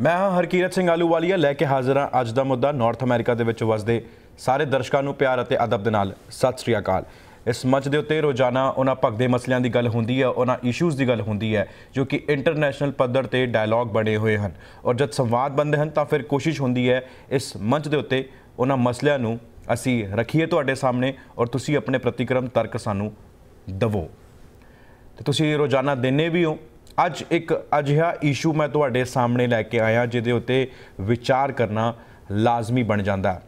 मैं हाँ हरकीरत सिंह आलूवालिया लैके हाजिर हाँ अज का मुद्दा नॉर्थ अमेरिका के विच वसदे सारे दर्शकों को प्यार और अदब दे नाल सत श्री अकाल। इस मंच के उत्ते रोज़ाना उन्होंने भगदे मसलों की गल होंदी है, उन्होंने इशूज़ की गल होंदी है जो कि इंटरनेशनल पद्धर ते डायलॉग बने हुए हैं और जब संवाद बनते हैं तो फिर कोशिश होंदी है इस मंच के उत्ते उन्होंने मसलों को असी रखीए तुहाडे सामने और तुसी अपने प्रतिक्रम तर्क सानू दवो तो तुसी रोज़ाना देने भी हो। अज एक अजिहा इशू मैं तुहाडे सामने लैके आया जिहदे उत्ते विचार करना लाजमी बन जाता है।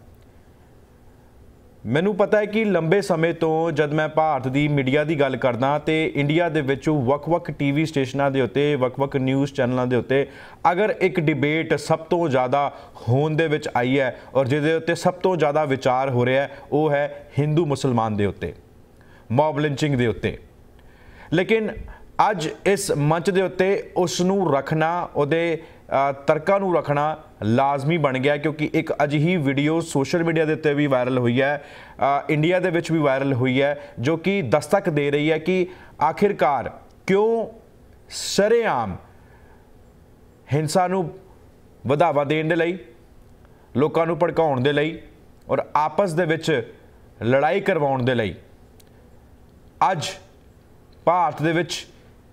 मैनू पता है कि लंबे समय तो जब मैं भारत की मीडिया की गल करदा तो इंडिया दे विच वख-वख टीवी स्टेशनों के उत्ते वख-वख न्यूज़ चैनलों के उत्ते अगर एक डिबेट सब तो ज़्यादा होंद दे विच आई है और जिहदे उत्ते सब तो ज़्यादा विचार हो रहा है वो है हिंदू मुसलमान के उत्ते मॉब लिंचिंग के उत्ते। लेकिन अज इस मंच के उत्ते उसनू रखना उहदे तर्कां नू रखना लाजमी बन गया क्योंकि एक अजिही वीडियो सोशल मीडिया के उत्ते भी वायरल हुई है, इंडिया दे विच भी वायरल हुई है जो कि दस्तक दे रही है कि आखिरकार क्यों सरेआम हिंसा नू वधावा देण दे लई, लोकां नू भड़काउण दे लई और आपस दे विच लड़ाई करवाउण दे लई अज भारत दे विच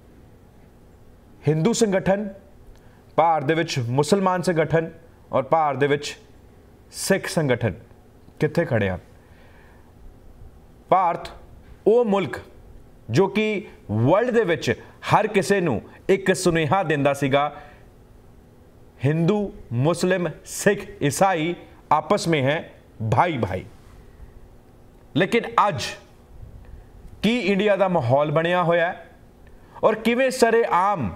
हिंदू संगठन, भारत दे विच मुसलमान संगठन और भारत दे विच सिख संगठन कित्थे खड़े हैं। भारत वो मुल्क जो कि वर्ल्ड दे विच हर किसी नू एक सुनेहा दिंदा सीगा हिंदू मुस्लिम सिख ईसाई आपस में हैं भाई भाई। लेकिन अज की इंडिया का माहौल बनया होया है और किवें सरेआम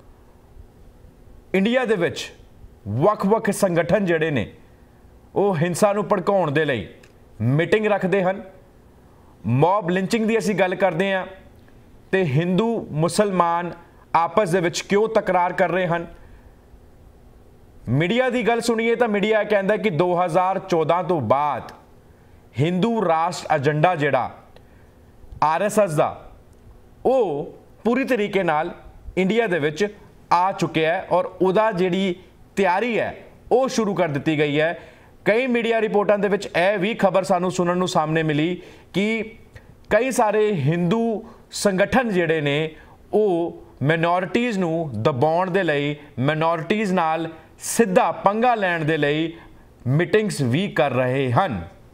इंडिया दे विच वख-वख संगठन जिहड़े ने वो हिंसा नू भड़काउण दे लई मीटिंग रखते हैं, मॉब लिंचिंग की असी गल करते हैं तो हिंदू मुसलमान आपस दे विच क्यों तकरार कर रहे हैं। मीडिया की गल सुनीए तो मीडिया कहता कि 2014 तो बाद हिंदू राष्ट्र एजेंडा जिहड़ा RSS दा वो पूरी तरीके नाल इंडिया दे विच आ चुके हैं और उदा जिहड़ी तैयारी है वो शुरू कर दी गई है। कई मीडिया रिपोर्टां दे विच यह भी खबर सानू सुनन नू सामने मिली कि कई सारे हिंदू संगठन जिहड़े ने वो माइनॉरिटीज़ नू दबाउण दे लई, माइनॉरिटीज़ नाल सीधा पंगा लैण दे लई मीटिंग्स भी कर रहे हैं।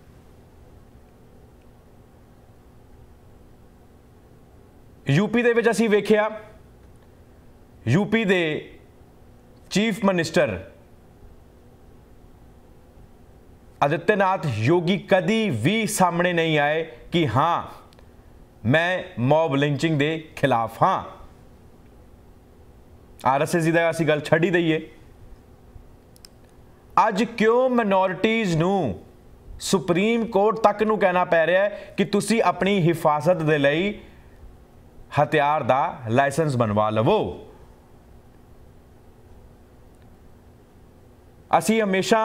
यूपी दे विच असीं वेखिया यूपी दे चीफ मिनिस्टर आदित्यनाथ योगी कदी भी सामने नहीं आए कि हाँ मैं मॉब लिंचिंग दे खिलाफ हाँ। RSS दी असीं गल छड्ड ही दईए। अज क्यों माइनॉरिटीज़ नू सुप्रीम कोर्ट तक नू कहना पै रहा है कि तुसी अपनी हिफाजत दे लई हथियार दा लाइसेंस बनवा लवो। असी हमेशा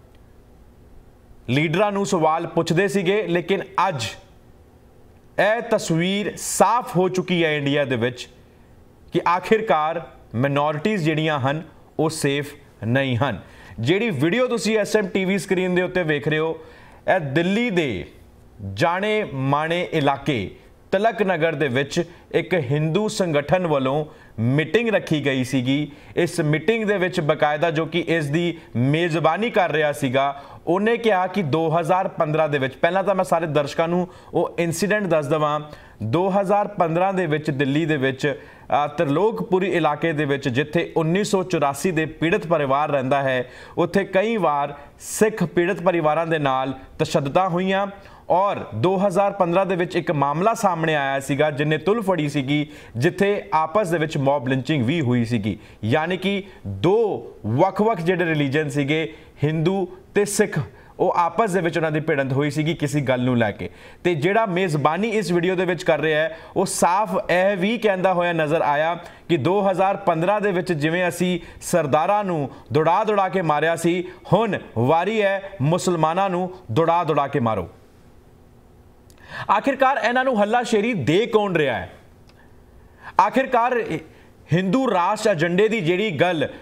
लीडरां नू सवाल पुछदे सीगे लेकिन अज यह तस्वीर साफ हो चुकी है इंडिया दे विच कि आखिरकार माइनॉरिटीज़ जिहड़ियां हन वो सेफ नहीं हन। जिहड़ी वीडियो तुसी SM TV स्क्रीन दे उत्ते वेख रहे हो यह दिल्ली दे जाने माने इलाके तिलक नगर दे विच एक हिंदू संगठन वालों मीटिंग रखी गई सीगी। इस मीटिंग दे विच बकायदा जो कि इस दी मेज़बानी कर रहा सीगा उन्हें कहा कि 2015 दे विच, पहला तो मैं सारे दर्शकों नू वो इंसीडेंट दस दवां। 2015 दे विच दिल्ली दे विच त्रिलोकपुरी इलाके दे विच जिथे 1984 दे पीड़ित परिवार रहिंदा है उत्थे कई बार सिख पीड़ित परिवारां दे नाल तशद्दुदां होईयां और 2015 दे विच एक मामला सामने आया सीगा जिन्हें तुल फड़ी सीगी जिथे आपस दे विच मॉब लिंचिंग भी हुई सीगी। यानी कि दो वख-वख जिहड़े रिलीजन सीगे हिंदू ते सिख वो आपस दे विच उन्हां दी भिड़ंत हुई सीगी किसी गल नूं लैके। ते जिहड़ा मेज़बानी इस वीडियो दे विच कर रहा है वो साफ यह भी कहता होया नज़र आया कि 2015 दे विच जिवें असी सरदारां नूं दौड़ा के मारिया सी हुण वारी है मुसलमानां नूं दौड़ा के मारो। आखिरकार इन्हां नूं हल्लाशेरी दे कौन रहा है। आखिरकार हिंदू राष्ट्र एजेंडे की जिहड़ी गल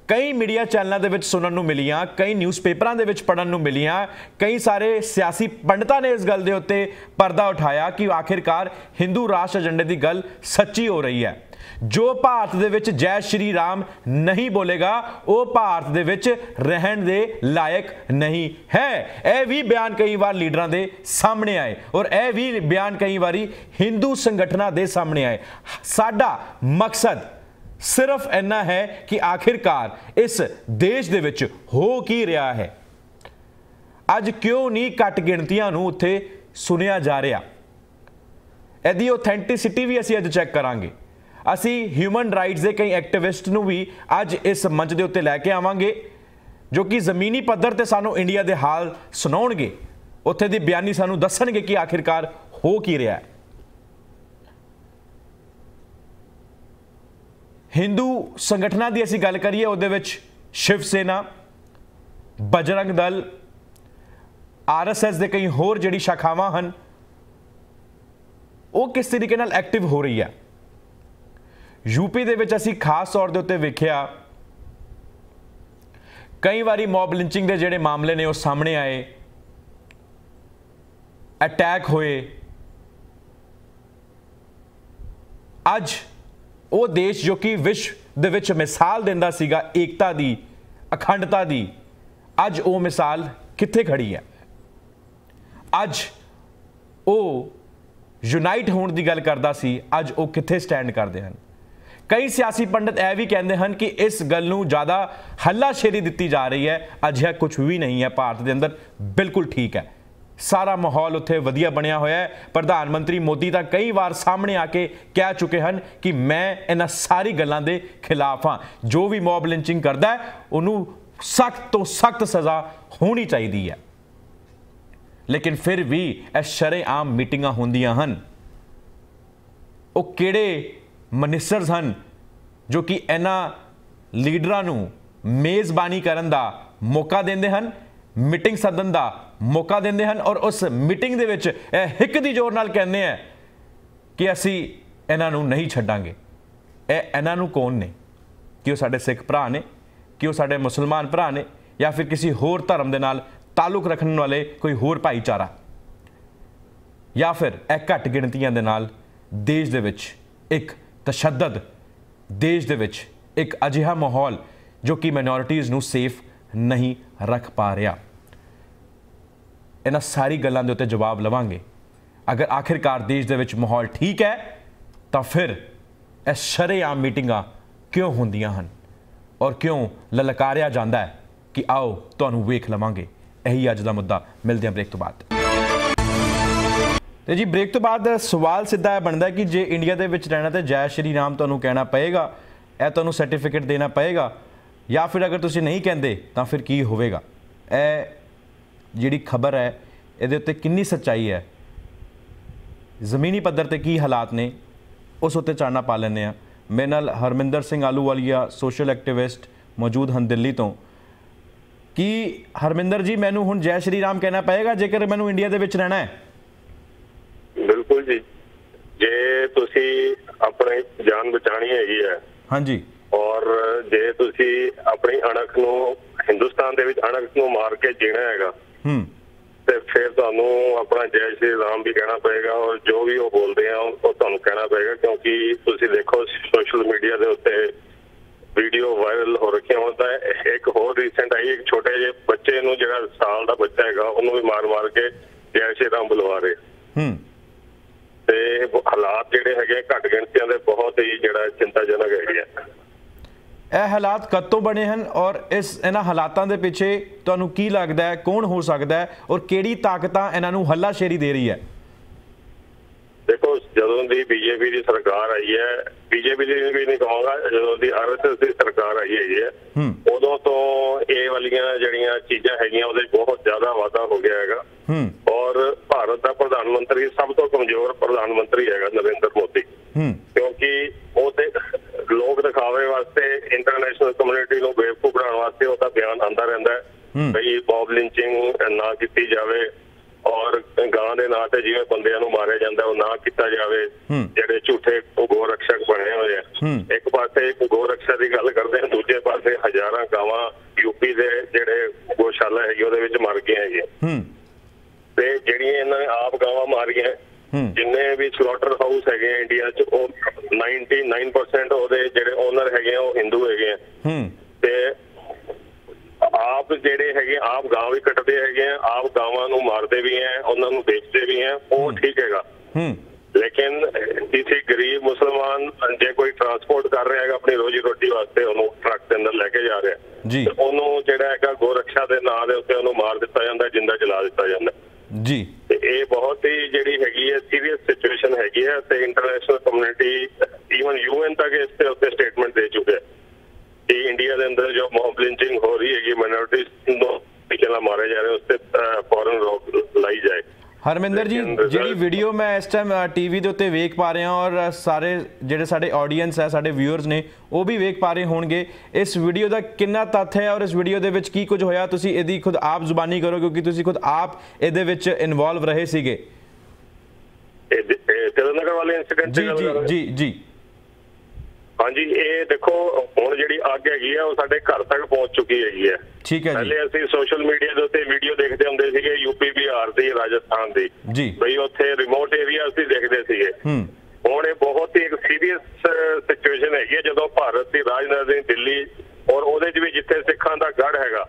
कई मीडिया चैनलों के सुनने को मिलियां, कई न्यूज़पेपरों के पढ़न को मिलियां, कई सारे सियासी पंडितों ने इस गल के उत्ते पर्दा उठाया कि आखिरकार हिंदू राष्ट्र एजेंडे की गल सच्ची हो रही है। जो भारत दे विच जय श्री राम नहीं बोलेगा वो भारत दे विच रहन दे लायक नहीं है। यह भी बयान कई बार लीडरां दे सामने आए और यह भी बयान कई बारी हिंदू संगठनां दे सामने आए। साडा मकसद सिर्फ इन्ना है कि आखिरकार इस देश दे विच हो की रहा है। अज क्यों नहीं घट गिणतियां नूं उत्थे सुनिया जा रहा, इहदी ऑथेंटिसिटी भी असीं अज चैक करांगे। असी ह्यूमन राइट्स के कई एक्टिविस्ट नूं भी अज इस मंच के उत्ते लैके आवांगे जो कि जमीनी पद्धर ते सानू इंडिया के हाल सुनाउणगे, उत्थे दी बयानी सानू दस्सणगे कि आखिरकार हो की रहा है। हिंदू संगठनां की असीं गल करिए, उहदे विच शिव सेना, बजरंग दल, RSS के कई होर जिहड़ी शाखावां हन वो किस तरीके नाल एक्टिव हो रही है। यूपी दे विच असीं खास तौर के उत्ते वेखिया कई बारी मॉब लिंचिंग के जिहड़े मामले ने वो सामने आए, अटैक होए। अज वो देश जो कि विश्व दे विच मिसाल दिंदा सीगा एकता दी, अखंडता दी, अज वो मिसाल कित्थे खड़ी है। अज वो यूनाइट होने की गल करदा सी, अज वो कित्थे स्टैंड करते हैं। कई सियासी पंडित यह भी कहते हैं कि इस गल नूं ज़्यादा हल्लाशेरी दी जा रही है। अजिहा कुछ भी नहीं है, भारत के अंदर बिल्कुल ठीक है, सारा माहौल उत्थे वधिया बनिया होया है। प्रधानमंत्री मोदी तो कई बार सामने आके कह चुके हैं कि मैं इन्हां सारी गल्लां दे खिलाफ हाँ। जो भी मॉब लिंचिंग करता है उन्होंने सख्त तो सख्त सज़ा होनी चाहिए है। लेकिन फिर भी इस शरेआम मीटिंगां होंदियां हन। वो किहड़े मिनिस्टर्स हैं जो कि इन्हां लीडरां नूं मेज़बानी करन दा मौका देंदे हन, मीटिंग सदन का मौका देंदे हन और उस मीटिंग दे विच हिक दी जोर नाल कहंदे हैं कि असी इन्हां नूं नहीं छड्डांगे। इन्हां नूं कौन ने? कि वो साडे सिख भरा ने, कि वो साडे मुसलमान भरा ने, या फिर किसी होर धर्म दे नाल ताल्लुक रखने वाले कोई होर भाईचारा, या फिर घट गिणतियां दे नाल देश दे विच एक तशद्दद, देश दे विच एक अजिहा माहौल जो कि माइनॉरिटीज़ नूं सेफ नहीं रख पा रहा। इन्हां सारी गल्लां दे उत्ते जवाब लवांगे। अगर आखिरकार देश दे विच माहौल ठीक है तो फिर इस शरेआम मीटिंगां क्यों होंदियां हन और क्यों ललकारिया जाता है कि आओ तुहानूं वेख लवांगे। यही अज दा मुद्दा। मिलते हैं ब्रेक तो बाद। तो जी ब्रेक तो बाद सवाल सीधा बनता है कि जे इंडिया के विच रहना तो जय श्री राम तुहानूं कहना पएगा, यह तुहानूं सर्टिफिकेट देना पएगा, या फिर अगर तुसीं नहीं कहते तो फिर की होवेगा। जिहड़ी खबर है इहदे उत्ते कितनी सच्चाई है, जमीनी पद्धर ते की हालात ने, उस उत्ते चानना पा लैंदे आ। मेरे नाल हरमिंदर सिंह आलूवालिया सोशल एक्टिविस्ट मौजूद हैं दिल्ली तो। कि हरमिंदर जी मैनू हुण जय श्री राम कहना पएगा जेकर मैनू इंडिया दे विच रहना है? बिल्कुल जी, जे तुसी अपनी जान बचानी हैगी है, हाँ जी, और जे तुसी अपनी अणख नूं हिंदुस्तान दे विच अणख नूं मार के जीना हैगा ते फिर तुहानूं अपना जय श्री राम भी कहना पएगा और जो भी वो बोलते हैं वो तुहानूं कहना पएगा। क्योंकि तुसी देखो सोशल मीडिया दे उत्ते वीडियो वायरल हो रखी होता है। एक होर रीसेंट आई, एक छोटे जे बच्चे नूं जिहड़ा साल दा बच्चा हैगा उहनूं भी मार मार के जय श्री राम बुलवा रहे। ते हालात जिहड़े हैगे घट गिणतियां दे बहुत ही जिहड़ा चिंताजनक हैगे आ। ਇਹ ਹਾਲਾਤ कद तो बने हैं और इस इन्हां हालातां दे पिछे तुहानूं की लगदा है कौन हो सकता है और किहड़ी ताकतां इन्हां नूं हल्लाशेरी दे रही है? देखो जदों दी बीजेपी की सरकार आई है, बीजेपी की भी नहीं कहूँगा, जदों दी RSS की सरकार आई है उदों तो ये वालियां जिहड़ियां चीज़ां हैगियां उहदे बहुत ज्यादा वाधा हो गया हैगा। और भारत का प्रधानमंत्री सब तो कमजोर प्रधानमंत्री हैगा नरेंद्र मोदी, क्योंकि वो लोग दिखावे वास्ते इंटरनेशनल कम्युनिटी को बेवकूफ बनाने वास्ते उसका बयान आता रहता है भाई मॉब लिंचिंग ना की जाए और गां के नां ते जिवें बंदियां नूं मारिया जांदा वो ना किया जाए। जिहड़े झूठे गो रक्षक बने हुए हैं, एक पासे गो रक्षा की गल करते हैं, दूजे पासे ਤੇ ਹਜ਼ਾਰਾਂ ਗਾਵਾਂ यूपी ਦੇ ਜਿਹੜੇ ਗੋਸ਼ਾਲਾ ਹੈਗੀ ਉਹਦੇ ਵਿੱਚ ਮਰ ਗਏ ਹੈਗੇ ਤੇ ਜਿਹੜੀਆਂ ਇਹਨਾਂ ਨੇ ਆਪ ਗਾਵਾਂ ਮਾਰੀਆਂ ਜਿੰਨੇ ਵੀ ਸਲੌਟਰ ਹਾਊਸ ਹੈਗੇ ਇੰਡੀਆ 'ਚ ਉਹ 99% ਉਹਦੇ ਜਿਹੜੇ ਓਨਰ ਹੈਗੇ ਉਹ ਹਿੰਦੂ ਹੈਗੇ ਆ ਤੇ ਆਪ ਜਿਹੜੇ ਹੈਗੇ ਆਪ ਗਾਂ ਵੀ ਕੱਟਦੇ ਹੈਗੇ ਆ, ਆਪ ਗਾਵਾਂ ਨੂੰ ਮਾਰਦੇ ਵੀ ਹੈ, ਉਹਨਾਂ ਨੂੰ ਵੇਚਦੇ ਵੀ ਹੈ, ਉਹ ਠੀਕ ਹੈਗਾ। ਲੇਕਿਨ ਕਿਸੇ ਗਰੀਬ ਮੁਸਲਮਾਨ ਜੇ ਕੋਈ ਟਰਾਂਸਪੋਰਟ ਕਰ ਰਿਹਾ ਹੈਗਾ ਆਪਣੀ ਰੋਜੀ ਰੋਟੀ ਵਾਸਤੇ ਉਹਨੂੰ ਟਰੱਕ ਦੇ ਅੰਦਰ ਲੈ ਕੇ ਜਾ ਰਿਹਾ ਜੀ, ਉਹਨੂੰ ਜਿਹੜਾ ਹੈਗਾ ਗੋਰਖਸ਼ਾ ਦੇ ਨਾਂ ਦੇ ਉੱਤੇ ਉਹਨੂੰ ਮਾਰ ਦਿੱਤਾ ਜਾਂਦਾ, ਜਿੰਦਾ ਜਲਾ ਦਿੱਤਾ ਜਾਂਦਾ ਜੀ। ਤੇ ਇਹ ਬਹੁਤ ਹੀ ਜਿਹੜੀ ਹੈਗੀ ਹੈ ਸੀਰੀਅਸ ਸਿਚੁਏਸ਼ਨ ਹੈਗੀ ਹੈ ਤੇ ਇੰਟਰਨੈਸ਼ਨਲ ਕਮਿਊਨਿਟੀ ਈਵਨ UN ਤੱਕ ਇਸ ਤੇ ਉੱਤੇ ਸਟੇਟਮੈਂਟ ਦੇ ਚੁੱਕਿਆ ਕਿ ਇੰਡੀਆ ਦੇ ਅੰਦਰ ਜੋ ਮੌਬ ਲਿੰਚਿੰਗ ਹੋ ਰਹੀ ਹੈਗੀ ਮਾਈਨੋਰਿਟੀਜ਼ ਨੂੰ ਕਿਹਨਾਂ ਮਾਰੇ ਜਾ ਰਹੇ ਉਸ ਤੇ ਫੌਰਨ ਰੋਕ ਲਾਈ ਜਾਏ। ਹਰਮਿੰਦਰ ਜੀ, ਜਿਹੜੀ ਵੀਡੀਓ ਮੈਂ ਇਸ ਟਾਈਮ ਟੀਵੀ ਦੇ ਉੱਤੇ ਵੇਖ ਪਾ ਰਿਹਾ ਔਰ ਸਾਰੇ ਜਿਹੜੇ ਸਾਡੇ ਆਡੀਅנס ਹੈ, ਸਾਡੇ ਵਿਊਅਰਸ ਨੇ, ਉਹ ਵੀ ਵੇਖ ਪਾ ਰਹੇ ਹੋਣਗੇ, ਇਸ ਵੀਡੀਓ ਦਾ ਕਿੰਨਾ ਤੱਥ ਹੈ ਔਰ ਇਸ ਵੀਡੀਓ ਦੇ ਵਿੱਚ ਕੀ ਕੁਝ ਹੋਇਆ, ਤੁਸੀਂ ਇਹਦੀ ਖੁਦ ਆਪ ਜ਼ੁਬਾਨੀ ਕਰੋ ਕਿਉਂਕਿ ਤੁਸੀਂ ਖੁਦ ਆਪ ਇਹਦੇ ਵਿੱਚ ਇਨਵੋਲਵ ਰਹੇ ਸੀਗੇ। ਤਿਲਨਗਰ ਵਾਲੇ ਇਨਸੀਡੈਂਟ ਜੀ ਜੀ ਜੀ ਜੀ ਹਾਂਜੀ, ਇਹ ਦੇਖੋ ਹੁਣ ਜਿਹੜੀ ਅੱਗ ਹੈਗੀ ਆ ਉਹ ਸਾਡੇ ਘਰ ਤੱਕ ਪਹੁੰਚ ਚੁੱਕੀ ਹੈਗੀ ਹੈ। ਠੀਕ ਹੈ ਜੀ। ਪਹਿਲੇ ਅਸੀਂ ਸੋਸ਼ਲ ਮੀਡੀਆ ਦੇ ਉੱਤੇ ਵੀਡੀਓ ਦੇਖਦੇ ਹੁੰਦੇ ਸੀਗੇ ਯੂਪੀ ਬਿਹਾਰ ਦੀ, ਰਾਜਸਥਾਨ ਦੀ ਜੀ, ਬਈ ਉੱਥੇ ਰਿਮੋਟ ਏਰੀਆ ਅਸੀਂ ਦੇਖਦੇ ਸੀਗੇ। ਹੁਣ ਇਹ ਬਹੁਤ ਹੀ ਇੱਕ ਸੀਰੀਅਸ ਸਿਚੁਏਸ਼ਨ ਹੈਗੀ ਹੈ ਜਦੋਂ ਭਾਰਤ ਦੀ ਰਾਜਧਾਨੀ ਦਿੱਲੀ ਔਰ ਉਹਦੇ 'ਚ ਵੀ ਜਿੱਥੇ ਸਿੱਖਾਂ ਦਾ ਗੜ੍ਹ ਹੈਗਾ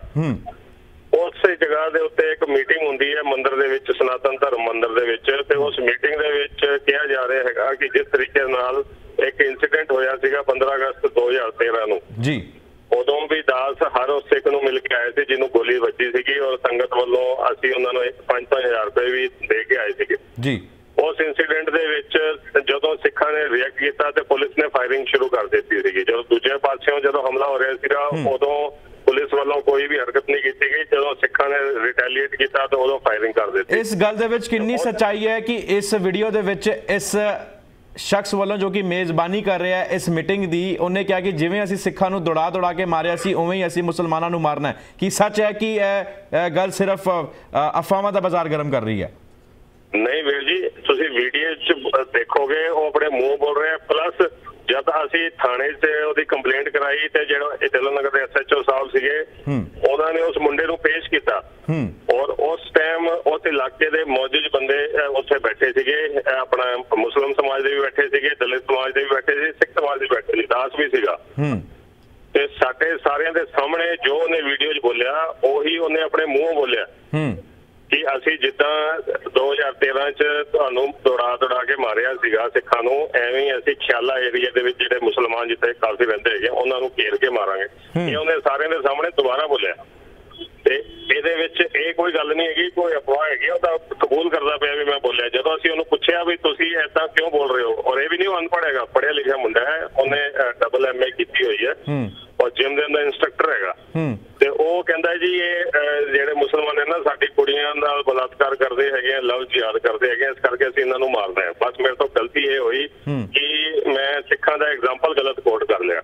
ਉਸੇ ਜਗ੍ਹਾ ਦੇ ਉੱਤੇ ਇੱਕ ਮੀਟਿੰਗ ਹੁੰਦੀ ਹੈ ਮੰਦਿਰ ਦੇ ਵਿੱਚ, ਸਨਾਤਨ ਧਰਮ ਮੰਦਿਰ ਦੇ ਵਿੱਚ, ਤੇ ਉਸ ਮੀਟਿੰਗ ਦੇ ਵਿੱਚ ਕਿਹਾ ਜਾ ਰਿਹਾ ਹੈਗਾ ਕਿ ਜਿਸ ਤਰੀਕੇ ਨਾਲ ਇੱਕ ਇੰਸੀਡੈਂਟ ਹੋਇਆ ਸੀਗਾ 15 ਅਗਸਤ 2013 ਨੂੰ ਜੀ, ਉਦੋਂ ਵੀ ਦਾਸ ਹਰ ਉਸ ਸਿੱਖ ਨੂੰ ਮਿਲ ਕੇ ਆਏ ਸੀ ਜਿਹਨੂੰ ਗੋਲੀ ਵੱਜੀ ਸੀਗੀ ਔਰ ਸੰਗਤ ਵੱਲੋਂ ਅਸੀਂ ਉਹਨਾਂ ਨੂੰ 5-5 ਹਜ਼ਾਰ ਰੁਪਏ ਵੀ ਦੇ ਕੇ ਆਏ ਸੀਗੇ ਜੀ। ਉਸ ਇੰਸੀਡੈਂਟ ਦੇ ਵਿੱਚ ਜਦੋਂ ਸਿੱਖਾਂ ਨੇ ਰਿਐਕਟ ਕੀਤਾ ਤੇ ਪੁਲਿਸ ਨੇ ਫਾਇਰਿੰਗ ਸ਼ੁਰੂ ਕਰ ਦਿੱਤੀ ਸੀਗੀ। ਜਦੋਂ ਦੂਜੇ ਪਾਸਿਓਂ ਜਦੋਂ ਹਮਲਾ ਹੋ ਰਿਹਾ ਸੀਗਾ ਉਦੋਂ ਪੁਲਿਸ ਵੱਲੋਂ ਕੋਈ ਵੀ ਹਰਕਤ ਨਹੀਂ ਕੀਤੀ ਗਈ, ਜਦੋਂ ਸਿੱਖਾਂ ਨੇ ਰਿਟੈਲੀਏਟ ਕੀਤਾ ਤਾਂ ਉਦੋਂ ਫਾਇਰਿੰਗ ਕਰ ਦਿੱਤੀ। ਇਸ ਗੱਲ ਦੇ ਵਿੱਚ ਕਿੰਨੀ ਸੱਚਾਈ ਹੈ ਕਿ ਇਸ ਵੀਡੀਓ ਦੇ ਵਿੱਚ ਇਸ ਸ਼ਖਸ ਵੱਲੋਂ ਜੋ ਕਿ ਮੇਜ਼ਬਾਨੀ ਕਰ ਰਿਹਾ ਹੈ ਇਸ ਮੀਟਿੰਗ ਦੀ, ਉਹਨੇ ਕਿਹਾ ਕਿ ਜਿਵੇਂ ਅਸੀਂ ਸਿੱਖਾਂ ਨੂੰ ਦੌੜਾ ਕੇ ਮਾਰਿਆ ਸੀ ਉਵੇਂ ਹੀ ਅਸੀਂ ਮੁਸਲਮਾਨਾਂ ਨੂੰ ਮਾਰਨਾ ਹੈ, ਕੀ ਸੱਚ ਹੈ ਕਿ ਇਹ ਗੱਲ ਸਿਰਫ ਅਫਵਾਹਾਂ ਦਾ ਬਾਜ਼ਾਰ ਗਰਮ ਕਰ ਰਹੀ ਹੈ? ਨਹੀਂ ਵੀਰ ਜੀ, ਤੁਸੀਂ ਵੀਡੀਓ 'ਚ ਦੇਖੋਗੇ ਉਹ ਆਪਣੇ ਮੂੰਹ ਬੋਲ ਰਿਹਾ। ਪਲੱਸ ਜਦ ਅਸੀਂ ਥਾਣੇ 'ਚ ਉਹਦੀ ਕੰਪਲੇਂਟ ਕਰਾਈ ਤੇ ਜਿਹੜਾ ਤਿਲਨਗਰ ਦੇ SHO ਸਾਹਿਬ ਸੀਗੇ ਉਹਨਾਂ ਨੇ ਉਸ ਮੁੰਡੇ ਨੂੰ ਪੇਸ਼ ਕੀਤਾ ਔਰ ਉਸ ਟਾਈਮ ਉਸ ਇਲਾਕੇ ਦੇ ਮੌਜੂਦ ਬੰਦੇ ਉੱਥੇ ਬੈਠੇ ਸੀਗੇ, ਆਪਣਾ ਮੁਸਲਿਮ ਸਮਾਜ ਦੇ ਵੀ ਬੈਠੇ ਸੀਗੇ, ਦਲਿਤ ਸਮਾਜ ਦੇ ਵੀ ਬੈਠੇ ਸੀ, ਸਿੱਖ ਸਮਾਜ ਦੇ ਬੈਠੇ ਸੀ, ਦਾਸ ਵੀ ਸੀਗਾ ਤੇ ਸਾਡੇ ਸਾਰਿਆਂ ਦੇ ਸਾਹਮਣੇ ਜੋ ਉਹਨੇ ਵੀਡੀਓ 'ਚ ਬੋਲਿਆ ਉਹੀ ਉਹਨੇ ਆਪਣੇ ਮੂੰਹੋਂ ਬੋਲਿਆ ਕਿ ਅਸੀਂ ਜਿੱਦਾਂ 2013 'ਚ ਤੁਹਾਨੂੰ ਦੌੜਾ ਕੇ ਮਾਰਿਆ ਸੀਗਾ ਸਿੱਖਾਂ ਨੂੰ, ਐਵੇਂ ਹੀ ਅਸੀਂ ਖਿਆਲਾ ਏਰੀਆ ਦੇ ਵਿੱਚ ਜਿਹੜੇ ਮੁਸਲਮਾਨ ਜਿੱਥੇ ਕਾਫੀ ਰਹਿੰਦੇ ਹੈਗੇ ਉਹਨਾਂ ਨੂੰ ਘੇਰ ਕੇ ਮਾਰਾਂਗੇ। ਇਹ ਉਹਨੇ ਸਾਰਿਆਂ ਦੇ ਸਾਹਮਣੇ ਦੁਬਾਰਾ ਬੋਲਿਆ ਤੇ ਇਹਦੇ ਵਿੱਚ ਇਹ ਕੋਈ ਗੱਲ ਨਹੀਂ ਹੈਗੀ, ਕੋਈ ਅਫਵਾਹ ਹੈਗੀ, ਉਹ ਤਾਂ ਕਬੂਲ ਕਰਦਾ ਪਿਆ ਵੀ ਮੈਂ ਬੋਲਿਆ। ਜਦੋਂ ਅਸੀਂ ਉਹਨੂੰ ਪੁੱਛਿਆ ਵੀ ਤੁਸੀਂ ਏਦਾਂ ਕਿਉਂ ਬੋਲ ਰਹੇ ਹੋ, ਔਰ ਇਹ ਵੀ ਨਹੀਂ ਅਨਪੜ੍ਹ ਹੈਗਾ, ਪੜ੍ਹਿਆ ਲਿਖਿਆ ਮੁੰਡਾ ਹੈ, ਉਹਨੇ ਡਬਲ MA ਕੀਤੀ ਹੋਈ ਹੈ ਔਰ ਜਿਮ ਦੇ ਅੰਦਰ ਇੰਸਟਰਕਟਰ ਹੈਗਾ ਤੇ ਉਹ ਕਹਿੰਦਾ ਜੀ ਇਹ ਜਿਹੜੇ ਮੁਸਲਮਾਨ ਨੇ ਨਾ ਸਾਡੀ ਕੁੜੀਆਂ ਨਾਲ ਬਲਾਤਕਾਰ ਕਰਦੇ ਹੈਗੇ ਆ, ਲਵ ਜਿਹਾਦ ਕਰਦੇ ਹੈਗੇ, ਇਸ ਕਰਕੇ ਅਸੀਂ ਇਹਨਾਂ ਨੂੰ ਮਾਰਨਾ ਹੈ। ਬਸ ਮੇਰੇ ਤੋਂ ਗਲਤੀ ਇਹ ਹੋਈ ਕਿ ਮੈਂ ਸਿੱਖਾਂ ਦਾ ਐਗਜ਼ਾਮਪਲ ਗਲਤ ਕੋਟ ਕਰ ਲਿਆ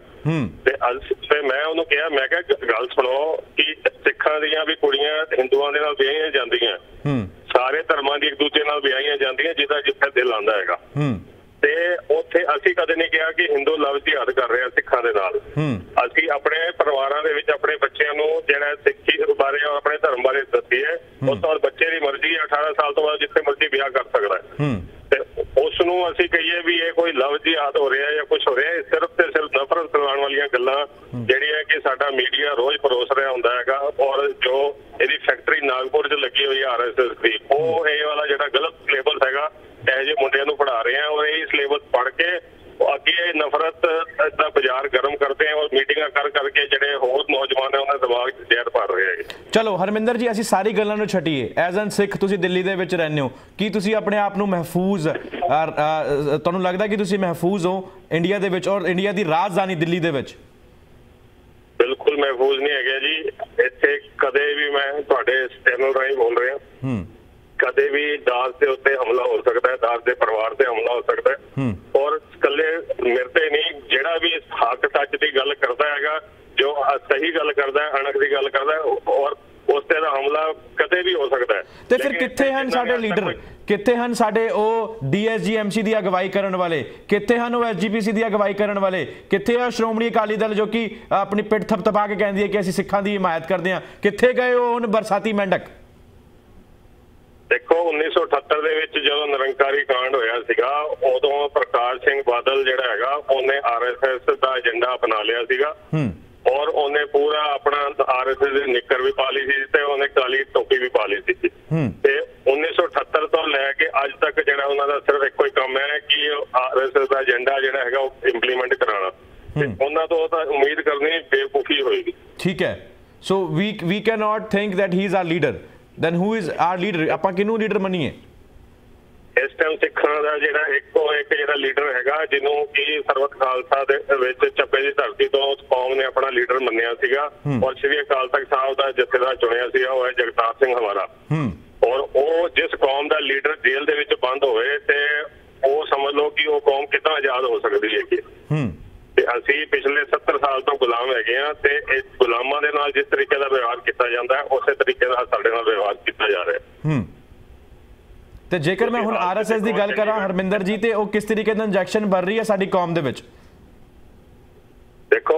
ਤੇ ਮੈਂ ਉਹਨੂੰ ਕਿਹਾ, ਮੈਂ ਕਿਹਾ ਗੱਲ ਸੁਣੋ ਕਿ ਸਿੱਖਾਂ ਦੀਆਂ ਵੀ ਕੁੜੀਆਂ ਹਿੰਦੂਆਂ ਦੇ ਨਾਲ ਵਿਆਹੀਆਂ ਜਾਂਦੀਆਂ, ਸਾਰੇ ਧਰਮਾਂ ਦੀ ਇੱਕ ਦੂਜੇ ਨਾਲ ਵਿਆਹੀਆਂ ਜਾਂਦੀਆਂ ਜਿਹਦਾ ਜਿੱਥੇ ਦਿਲ ਆਉਂਦਾ ਹੈਗਾ ਤੇ ਉੱਥੇ ਅਸੀਂ ਕਦੇ ਨਹੀਂ ਕਿਹਾ ਕਿ ਹਿੰਦੂ ਲਵ ਜਿਹਾਦ ਕਰ ਰਿਹਾ ਸਿੱਖਾਂ ਦੇ ਨਾਲ। ਅਸੀਂ ਆਪਣੇ ਪਰਿਵਾਰਾਂ ਦੇ ਵਿੱਚ ਆਪਣੇ ਬੱਚਿਆਂ ਨੂੰ ਜਿਹੜਾ ਸਿੱਖੀ ਬਾਰੇ ਔਰ ਆਪਣੇ ਧਰਮ ਬਾਰੇ ਦੱਸੀ ਹੈ, ਉਸ ਤੋਂ ਬਾਅਦ ਬੱਚੇ ਦੀ ਮਰਜ਼ੀ ਹੈ 18 ਸਾਲ ਤੋਂ ਬਾਅਦ ਜਿੱਥੇ ਮਰਜ਼ੀ ਵਿਆਹ ਕਰ ਸਕਦਾ ਹੈ ਤੇ ਉਸ ਨੂੰ ਅਸੀਂ ਕਹੀਏ ਵੀ ਇਹ ਕੋਈ ਲਵ ਜਿਹਾਦ ਹੋ ਰਿਹਾ ਜਾਂ ਕੁਝ ਹੋ ਰਿਹਾ, ਇਹ ਸਿਰਫ ਤੇ ਸਿਰਫ ਨਫ਼ਰਤ ਫੈਲਾਉਣ ਵਾਲੀਆਂ ਗੱਲਾਂ ਜਿਹੜੀਆਂ ਕਿ ਸਾਡਾ ਮੀਡੀਆ ਰੋਜ਼ ਪਰੋਸ ਰਿਹਾ ਹੁੰਦਾ ਹੈਗਾ ਔਰ ਜੋ ਇਹਦੀ ਫੈਕਟਰੀ ਨਾਗਪੁਰ 'ਚ ਲੱਗੀ ਹੋਈ ਹੈ RSS ਦੀ, ਉਹ ਇਹ ਵਾਲਾ ਜਿਹੜਾ ਗਲਤ ਸਿਲੇਬਸ ਹੈਗਾ ਇਹੋ ਜਿਹੇ ਮੁੰਡਿਆਂ ਨੂੰ ਪੜ੍ਹਾ ਰਹੇ ਆ ਔਰ ਇਹ ਸਿਲੇਬਸ ਪੜ੍ਹ ਕੇ ਅੱਗੇ ਨਫ਼ਰਤ ਦਾ ਬਾਜ਼ਾਰ ਗਰਮ ਕਰਦੇ ਆ ਔਰ ਮੀਟਿੰਗਾਂ ਕਰਕੇ ਜਿਹੜੇ ਹੋਰ ਨੌਜਵਾਨ ਹੈ ਉਹਨਾਂ ਦੇ ਦਿਮਾਗ 'ਚ ਜ਼ਹਿਰ ਭਰ ਰਹੇ ਹੈਗੇ। ਚਲੋ ਹਰਮਿੰਦਰ ਜੀ, ਅਸੀਂ ਸਾਰੀ ਗੱਲਾਂ ਨੂੰ ਛੱਡੀਏ। ਐਜ਼ ਐਨ ਸਿੱਖ ਤੁਸੀਂ ਦਿੱਲੀ ਦੇ ਵਿੱਚ ਰਹਿੰਦੇ ਹੋ, ਕੀ ਤੁਸੀਂ ਆਪਣੇ ਆਪ ਨੂੰ ਮਹਿਫੂਜ਼, ਤੁਹਾਨੂੰ ਲੱਗਦਾ ਕਿ ਤੁਸੀਂ ਮਹਿਫੂਜ਼ ਹੋ ਇੰਡੀਆ ਦੇ ਵਿੱਚ ਔਰ ਇੰਡੀਆ ਦੀ ਰਾਜਧਾਨੀ ਦਿੱਲੀ ਦੇ ਵਿੱਚ? ਬਿਲਕੁਲ ਮਹਿਫੂਜ਼ ਨਹੀਂ ਹੈਗਾ ਜੀ। ਇੱਥੇ ਕਦੇ ਵੀ, ਮੈਂ ਤੁਹਾਡੇ ਚੈਨਲ ਰਾਹੀਂ ਬੋਲ ਰਿਹਾ, ਕਦੇ ਵੀ ਦਾਸ ਦੇ ਉੱਤੇ ਹਮਲਾ ਹੋ ਸਕਦਾ ਹੈ, ਦਾਸ ਦੇ ਪਰਿਵਾਰ ਤੇ ਹਮਲਾ ਹੋ ਸਕਦਾ ਹੈ ਔਰ ਇਕੱਲੇ ਮੇਰੇ ਤੇ ਨਹੀਂ, ਜਿਹੜਾ ਵੀ ਇਸ ਹੱਕ ਸੱਚ ਦੀ ਗੱਲ ਕਰਦਾ ਹੈਗਾ, ਜੋ ਸਹੀ ਗੱਲ ਕਰਦਾ ਹੈ, ਅਣਖ ਦੀ ਗੱਲ ਕਰਦਾ ਹੈ ਔਰ ਉਸ ਤੇ ਦਾ ਹਮਲਾ ਕਦੇ ਵੀ ਹੋ ਸਕਦਾ ਹੈ। ਤੇ ਫਿਰ ਕਿੱਥੇ ਹਨ ਸਾਡੇ ਲੀਡਰ, ਕਿੱਥੇ ਹਨ ਸਾਡੇ ਉਹ DSG-MC ਦੀ ਅਗਵਾਈ ਕਰਨ ਵਾਲੇ, ਕਿੱਥੇ ਹਨ ਉਹ SGPC ਦੀ ਅਗਵਾਈ ਕਰਨ ਵਾਲੇ, ਕਿੱਥੇ ਆ ਸ਼੍ਰੋਮਣੀ ਅਕਾਲੀ ਦਲ ਜੋ ਕਿ ਆਪਣੀ ਪਿੱਠ ਥਪਥਪਾ ਕੇ ਕਹਿੰਦੀ ਹੈ ਕਿ ਅਸੀਂ ਸਿੱਖਾਂ ਦੀ ਹਿਮਾਇਤ ਕਰਦੇ ਹਾਂ, ਕਿੱਥੇ ਗਏ ਉਹ ਹੁਣ ਬਰਸਾਤੀ ਮੈਂਡਕ? ਦੇਖੋ 1978 ਦੇ ਵਿੱਚ ਜਦੋਂ ਨਿਰੰਕਾਰੀ ਕਾਂਡ ਹੋਇਆ ਸੀਗਾ, ਉਦੋਂ ਪ੍ਰਕਾਸ਼ ਸਿੰਘ ਬਾਦਲ ਜਿਹੜਾ ਹੈਗਾ ਉਹਨੇ RSS ਦਾ ਏਜੰਡਾ ਅਪਣਾ ਲਿਆ ਸੀਗਾ ਔਰ ਉਹਨੇ ਪੂਰਾ ਆਪਣਾ RSS ਦੀ ਨਿੱਕਰ ਵੀ ਪਾ ਲਈ ਸੀ ਤੇ ਉਹਨੇ ਕਾਲੀ ਟੋਪੀ ਵੀ ਪਾ ਲਈ ਸੀ ਤੇ 1978 ਤੋਂ ਲੈ ਕੇ ਅੱਜ ਤੱਕ ਜਿਹੜਾ ਉਹਨਾਂ ਦਾ ਸਿਰਫ ਇੱਕੋ ਹੀ ਕੰਮ ਹੈ ਕਿ RSS ਦਾ ਏਜੰਡਾ ਜਿਹੜਾ ਹੈਗਾ ਉਹ ਇੰਪਲੀਮੈਂਟ ਕਰਾਉਣਾ ਤੇ ਉਹਨਾਂ ਤੋਂ ਤਾਂ ਉਮੀਦ ਕਰਨੀ ਬੇਵਕੂਫੀ ਹੋਏਗੀ। ਠੀਕ ਹੈ, so we can not think that he is our leader, then who is our leader? ਆਪਾਂ ਕਿਹਨੂੰ ਲੀਡਰ ਮੰਨੀਏ ਇਸ ਟਾਈਮ? ਸਿੱਖਾਂ ਦਾ ਜਿਹੜਾ ਇੱਕੋ ਇੱਕ ਜਿਹੜਾ ਲੀਡਰ ਹੈਗਾ ਜਿਹਨੂੰ ਕਿ ਸਰਬੱਤ ਖਾਲਸਾ ਦੇ ਵਿੱਚ ਚੱਬੇ ਦੀ ਧਰਤੀ ਤੋਂ ਉਸ ਕੌਮ ਨੇ ਆਪਣਾ ਲੀਡਰ ਮੰਨਿਆ ਸੀਗਾ ਔਰ ਸ਼੍ਰੀ ਅਕਾਲ ਤਖਤ ਸਾਹਿਬ ਦਾ ਜਥੇਦਾਰ ਚੁਣਿਆ ਸੀਗਾ, ਉਹ ਹੈ ਜਗਤਾਰ ਸਿੰਘ ਹਵਾਰਾ। ਔਰ ਉਹ ਜਿਸ ਕੌਮ ਦਾ ਲੀਡਰ ਜੇਲ੍ਹ ਦੇ ਵਿੱਚ ਬੰਦ ਹੋਵੇ ਤੇ ਉਹ ਸਮਝ ਲਓ ਕਿ ਉਹ ਕੌਮ ਕਿੱਦਾਂ ਆਜ਼ਾਦ ਹੋ ਸਕਦੀ ਹੈ। ਤੇ ਅਸੀਂ ਪਿਛਲੇ 70 ਸਾਲ ਤੋਂ ਗੁਲਾਮ ਹੈਗੇ ਆ ਤੇ ਇਸ ਗੁਲਾਮਾਂ ਦੇ ਨਾਲ ਜਿਸ ਤਰੀਕੇ ਦਾ ਵਿਵਹਾਰ ਕੀਤਾ ਜਾਂਦਾ ਹੈ ਉਸੇ ਤਰੀਕੇ ਨਾਲ ਸਾਡੇ ਨਾਲ ਵਿਵਹਾਰ ਕੀਤਾ ਜਾ ਰਿਹਾ। ਤੇ ਜੇਕਰ ਮੈਂ ਹੁਣ RSS ਦੀ ਗੱਲ ਕਰਾਂ ਹਰਮਿੰਦਰ ਜੀ, ਤੇ ਉਹ ਕਿਸ ਤਰੀਕੇ ਦਾ ਇੰਜੈਕਸ਼ਨ ਭਰ ਰਹੀ ਹੈ ਸਾਡੀ ਕੌਮ ਦੇ ਵਿੱਚ? ਦੇਖੋ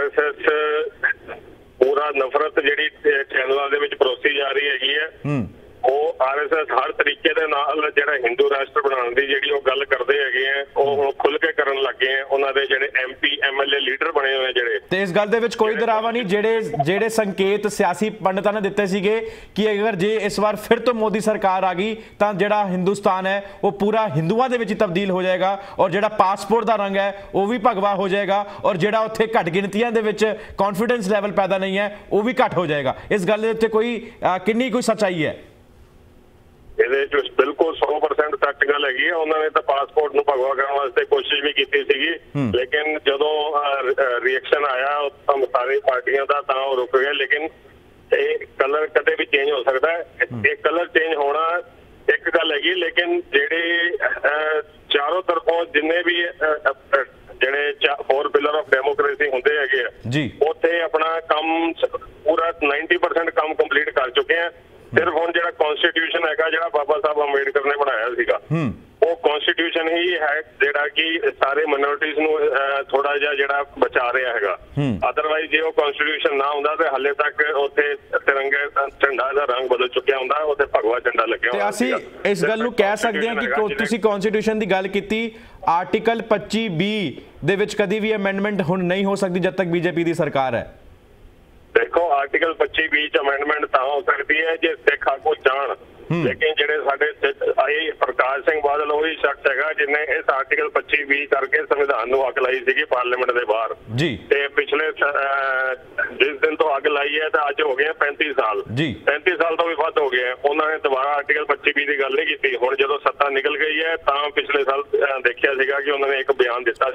RSS ਪੂਰਾ ਨਫ਼ਰਤ ਜਿਹੜੀ ਚੈਨਲਾਂ ਦੇ ਵਿੱਚ ਪਰੋਸੀ ਜਾ ਰਹੀ ਹੈਗੀ ਹੈ, ਉਹ RSS ਹਰ ਤਰੀਕੇ ਦੇ ਨਾਲ ਜਿਹੜਾ ਹਿੰਦੂ ਰਾਸ਼ਟਰ ਬਣਾਉਣ ਦੀ ਜਿਹੜੀ ਉਹ ਗੱਲ ਕਰਦੇ ਹੈਗੇ ਆ ਉਹ ਹੁਣ ਖੁੱਲ ਕੇ ਕਰਨ ਲੱਗੇ ਆ। ਉਹਨਾਂ ਦੇ ਜਿਹੜੇ MP MLA ਲੀਡਰ ਬਣੇ ਹੋਏ ਜਿਹੜੇ, ਤੇ ਇਸ ਗੱਲ ਦੇ ਵਿੱਚ ਕੋਈ ਦਰਾਵਾ ਨਹੀਂ ਜਿਹੜੇ ਸੰਕੇਤ ਸਿਆਸੀ ਪੰਡਤਾਂ ਨੇ ਦਿੱਤੇ ਸੀਗੇ ਕਿ ਅਗਰ ਜੇ ਇਸ ਵਾਰ ਫਿਰ ਤੋਂ ਮੋਦੀ ਸਰਕਾਰ ਆ ਗਈ ਤਾਂ ਜਿਹੜਾ ਹਿੰਦੁਸਤਾਨ ਹੈ ਉਹ ਪੂਰਾ ਹਿੰਦੂਆਂ ਦੇ ਵਿੱਚ ਹੀ ਤਬਦੀਲ ਹੋ ਜਾਏਗਾ ਔਰ ਜਿਹੜਾ ਪਾਸਪੋਰਟ ਦਾ ਰੰਗ ਹੈ ਉਹ ਵੀ ਭਗਵਾ ਹੋ ਜਾਏਗਾ ਔਰ ਜਿਹੜਾ ਉੱਥੇ ਘੱਟ ਗਿਣਤੀਆਂ ਦੇ ਵਿੱਚ ਕੌਨਫੀਡੈਂਸ ਲੈਵਲ ਪੈਦਾ ਨਹੀਂ ਹੈ ਉਹ ਵੀ ਘੱਟ ਹੋ ਜਾਏਗਾ। ਇਸ ਗੱਲ ਦੇ ਉੱਤੇ ਕਿੰਨੀ ਕੋਈ ਸੱਚਾਈ ਹੈ? ਇਹਦੇ ਵਿੱਚ ਬਿਲਕੁਲ 100% ਸੱਚ ਗੱਲ ਹੈਗੀ ਹੈ। ਉਹਨਾਂ ਨੇ ਤਾਂ ਪਾਸਪੋਰਟ ਨੂੰ ਭਗਵਾ ਕਰਨ ਵਾਸਤੇ ਕੋਸ਼ਿਸ਼ ਵੀ ਕੀਤੀ ਸੀਗੀ, ਲੇਕਿਨ ਜਦੋਂ ਰਿਐਕਸ਼ਨ ਆਇਆ ਸਾਰੀ ਪਾਰਟੀਆਂ ਦਾ ਤਾਂ ਉਹ ਰੁਕ ਗਏ। ਲੇਕਿਨ ਇਹ ਕਲਰ ਕਦੇ ਵੀ ਚੇਂਜ ਹੋ ਸਕਦਾ ਹੈ, ਇਹ ਕਲਰ ਚੇਂਜ ਹੋਣਾ ਇੱਕ ਗੱਲ ਹੈਗੀ, ਲੇਕਿਨ ਜਿਹੜੇ ਚਾਰੋਂ ਤਰਫੋਂ ਜਿੰਨੇ ਵੀ ਜਿਹੜੇ 4 ਪਿਲਰ ਆਫ ਡੈਮੋਕ੍ਰੇਸੀ ਹੁੰਦੇ ਹੈਗੇ ਆ ਜੀ, ਉੱਥੇ ਆਪਣਾ ਕੰਮ ਪੂਰਾ 90% ਕੰਮ ਕੰਪਲੀਟ ਕਰ ਚੁੱਕੇ ਆ। ਸਿਰਫ ਹੁਣ ਜਿਹੜਾ ਕਨਸਟੀਟਿਊਸ਼ਨ ਹੈਗਾ ਜਿਹੜਾ ਬਾਬਾ ਸਾਹਿਬ ਅੰਬੇਡਕਰ ਨੇ ਬਣਾਇਆ ਸੀਗਾ, ਉਹ ਕਨਸਟੀਟਿਊਸ਼ਨ ਹੀ ਹੈ ਜਿਹੜਾ ਕਿ ਸਾਰੇ ਮਾਈਨੋਰਿਟੀਜ਼ ਨੂੰ ਥੋੜਾ ਜਿਹਾ ਜਿਹੜਾ ਬਚਾ ਰਿਹਾ ਹੈਗਾ। ਅਦਰਵਾਈਜ਼ ਜੇ ਉਹ ਕਨਸਟੀਟਿਊਸ਼ਨ ਨਾ ਹੁੰਦਾ ਤੇ ਹਾਲੇ ਤੱਕ ਉੱਥੇ ਤਿਰੰਗੇ ਝੰਡਾ ਦਾ ਰੰਗ ਬਦਲ ਚੁੱਕਿਆ ਹੁੰਦਾ, ਉੱਥੇ ਭਗਵਾ ਝੰਡਾ ਲੱਗਿਆ ਹੁੰਦਾ। ਤੇ ਅਸੀਂ ਇਸ ਗੱਲ ਨੂੰ ਕਹਿ ਸਕਦੇ ਹਾਂ ਕਿ ਤੁਸੀਂ ਕਨਸਟੀਟਿਊਸ਼ਨ ਦੀ ਗੱਲ ਕੀਤੀ, ਆਰਟੀਕਲ 25B ਦੇ ਵਿੱਚ ਕਦੀ ਵੀ ਅਮੈਂਡਮੈਂਟ ਹੁਣ ਨਹੀਂ ਹੋ ਸਕਦੀ ਜਦ ਤੱਕ BJP ਦੀ ਸਰਕਾਰ ਹੈ। ਦੇਖੋ ਆਰਟੀਕਲ 25B ਚ ਅਮੈਂਡਮੈਂਟ ਤਾਂ ਹੋ ਸਕਦੀ ਹੈ ਜੇ ਸਿੱਖ ਆਗੂ ਚਾਹਣ, ਲੇਕਿਨ ਜਿਹੜੇ ਸਾਡੇ ਪ੍ਰਕਾਸ਼ ਸਿੰਘ ਬਾਦਲ ਉਹੀ ਸ਼ਖਸ ਹੈਗਾ ਜਿਹਨੇ ਇਸ ਆਰਟੀਕਲ 25B ਕਰਕੇ ਸੰਵਿਧਾਨ ਨੂੰ ਅੱਗ ਲਾਈ ਸੀਗੀ ਪਾਰਲੀਮੈਂਟ ਦੇ ਬਾਹਰ ਜੀ। ਤੇ ਪਿਛਲੇ ਜਿਸ ਦਿਨ ਤੋਂ ਅੱਗ ਲਾਈ ਹੈ ਤਾਂ ਅੱਜ ਹੋ ਗਏ 35 ਸਾਲ ਜੀ, 35 ਸਾਲ ਤੋਂ ਵੀ ਵੱਧ ਹੋ ਗਏ। ਉਹਨਾਂ ਨੇ ਦੁਬਾਰਾ ਆਰਟੀਕਲ 25B ਦੀ ਗੱਲ ਨਹੀਂ ਕੀਤੀ। ਹੁਣ ਜਦੋਂ ਸੱਤਾ ਨਿਕਲ ਗਈ ਹੈ ਤਾਂ ਪਿਛਲੇ ਸਾਲ ਦੇਖਿਆ ਸੀਗਾ ਕਿ ਉਹਨਾਂ ਨੇ ਇੱਕ ਬਿਆਨ ਦਿੱਤਾ,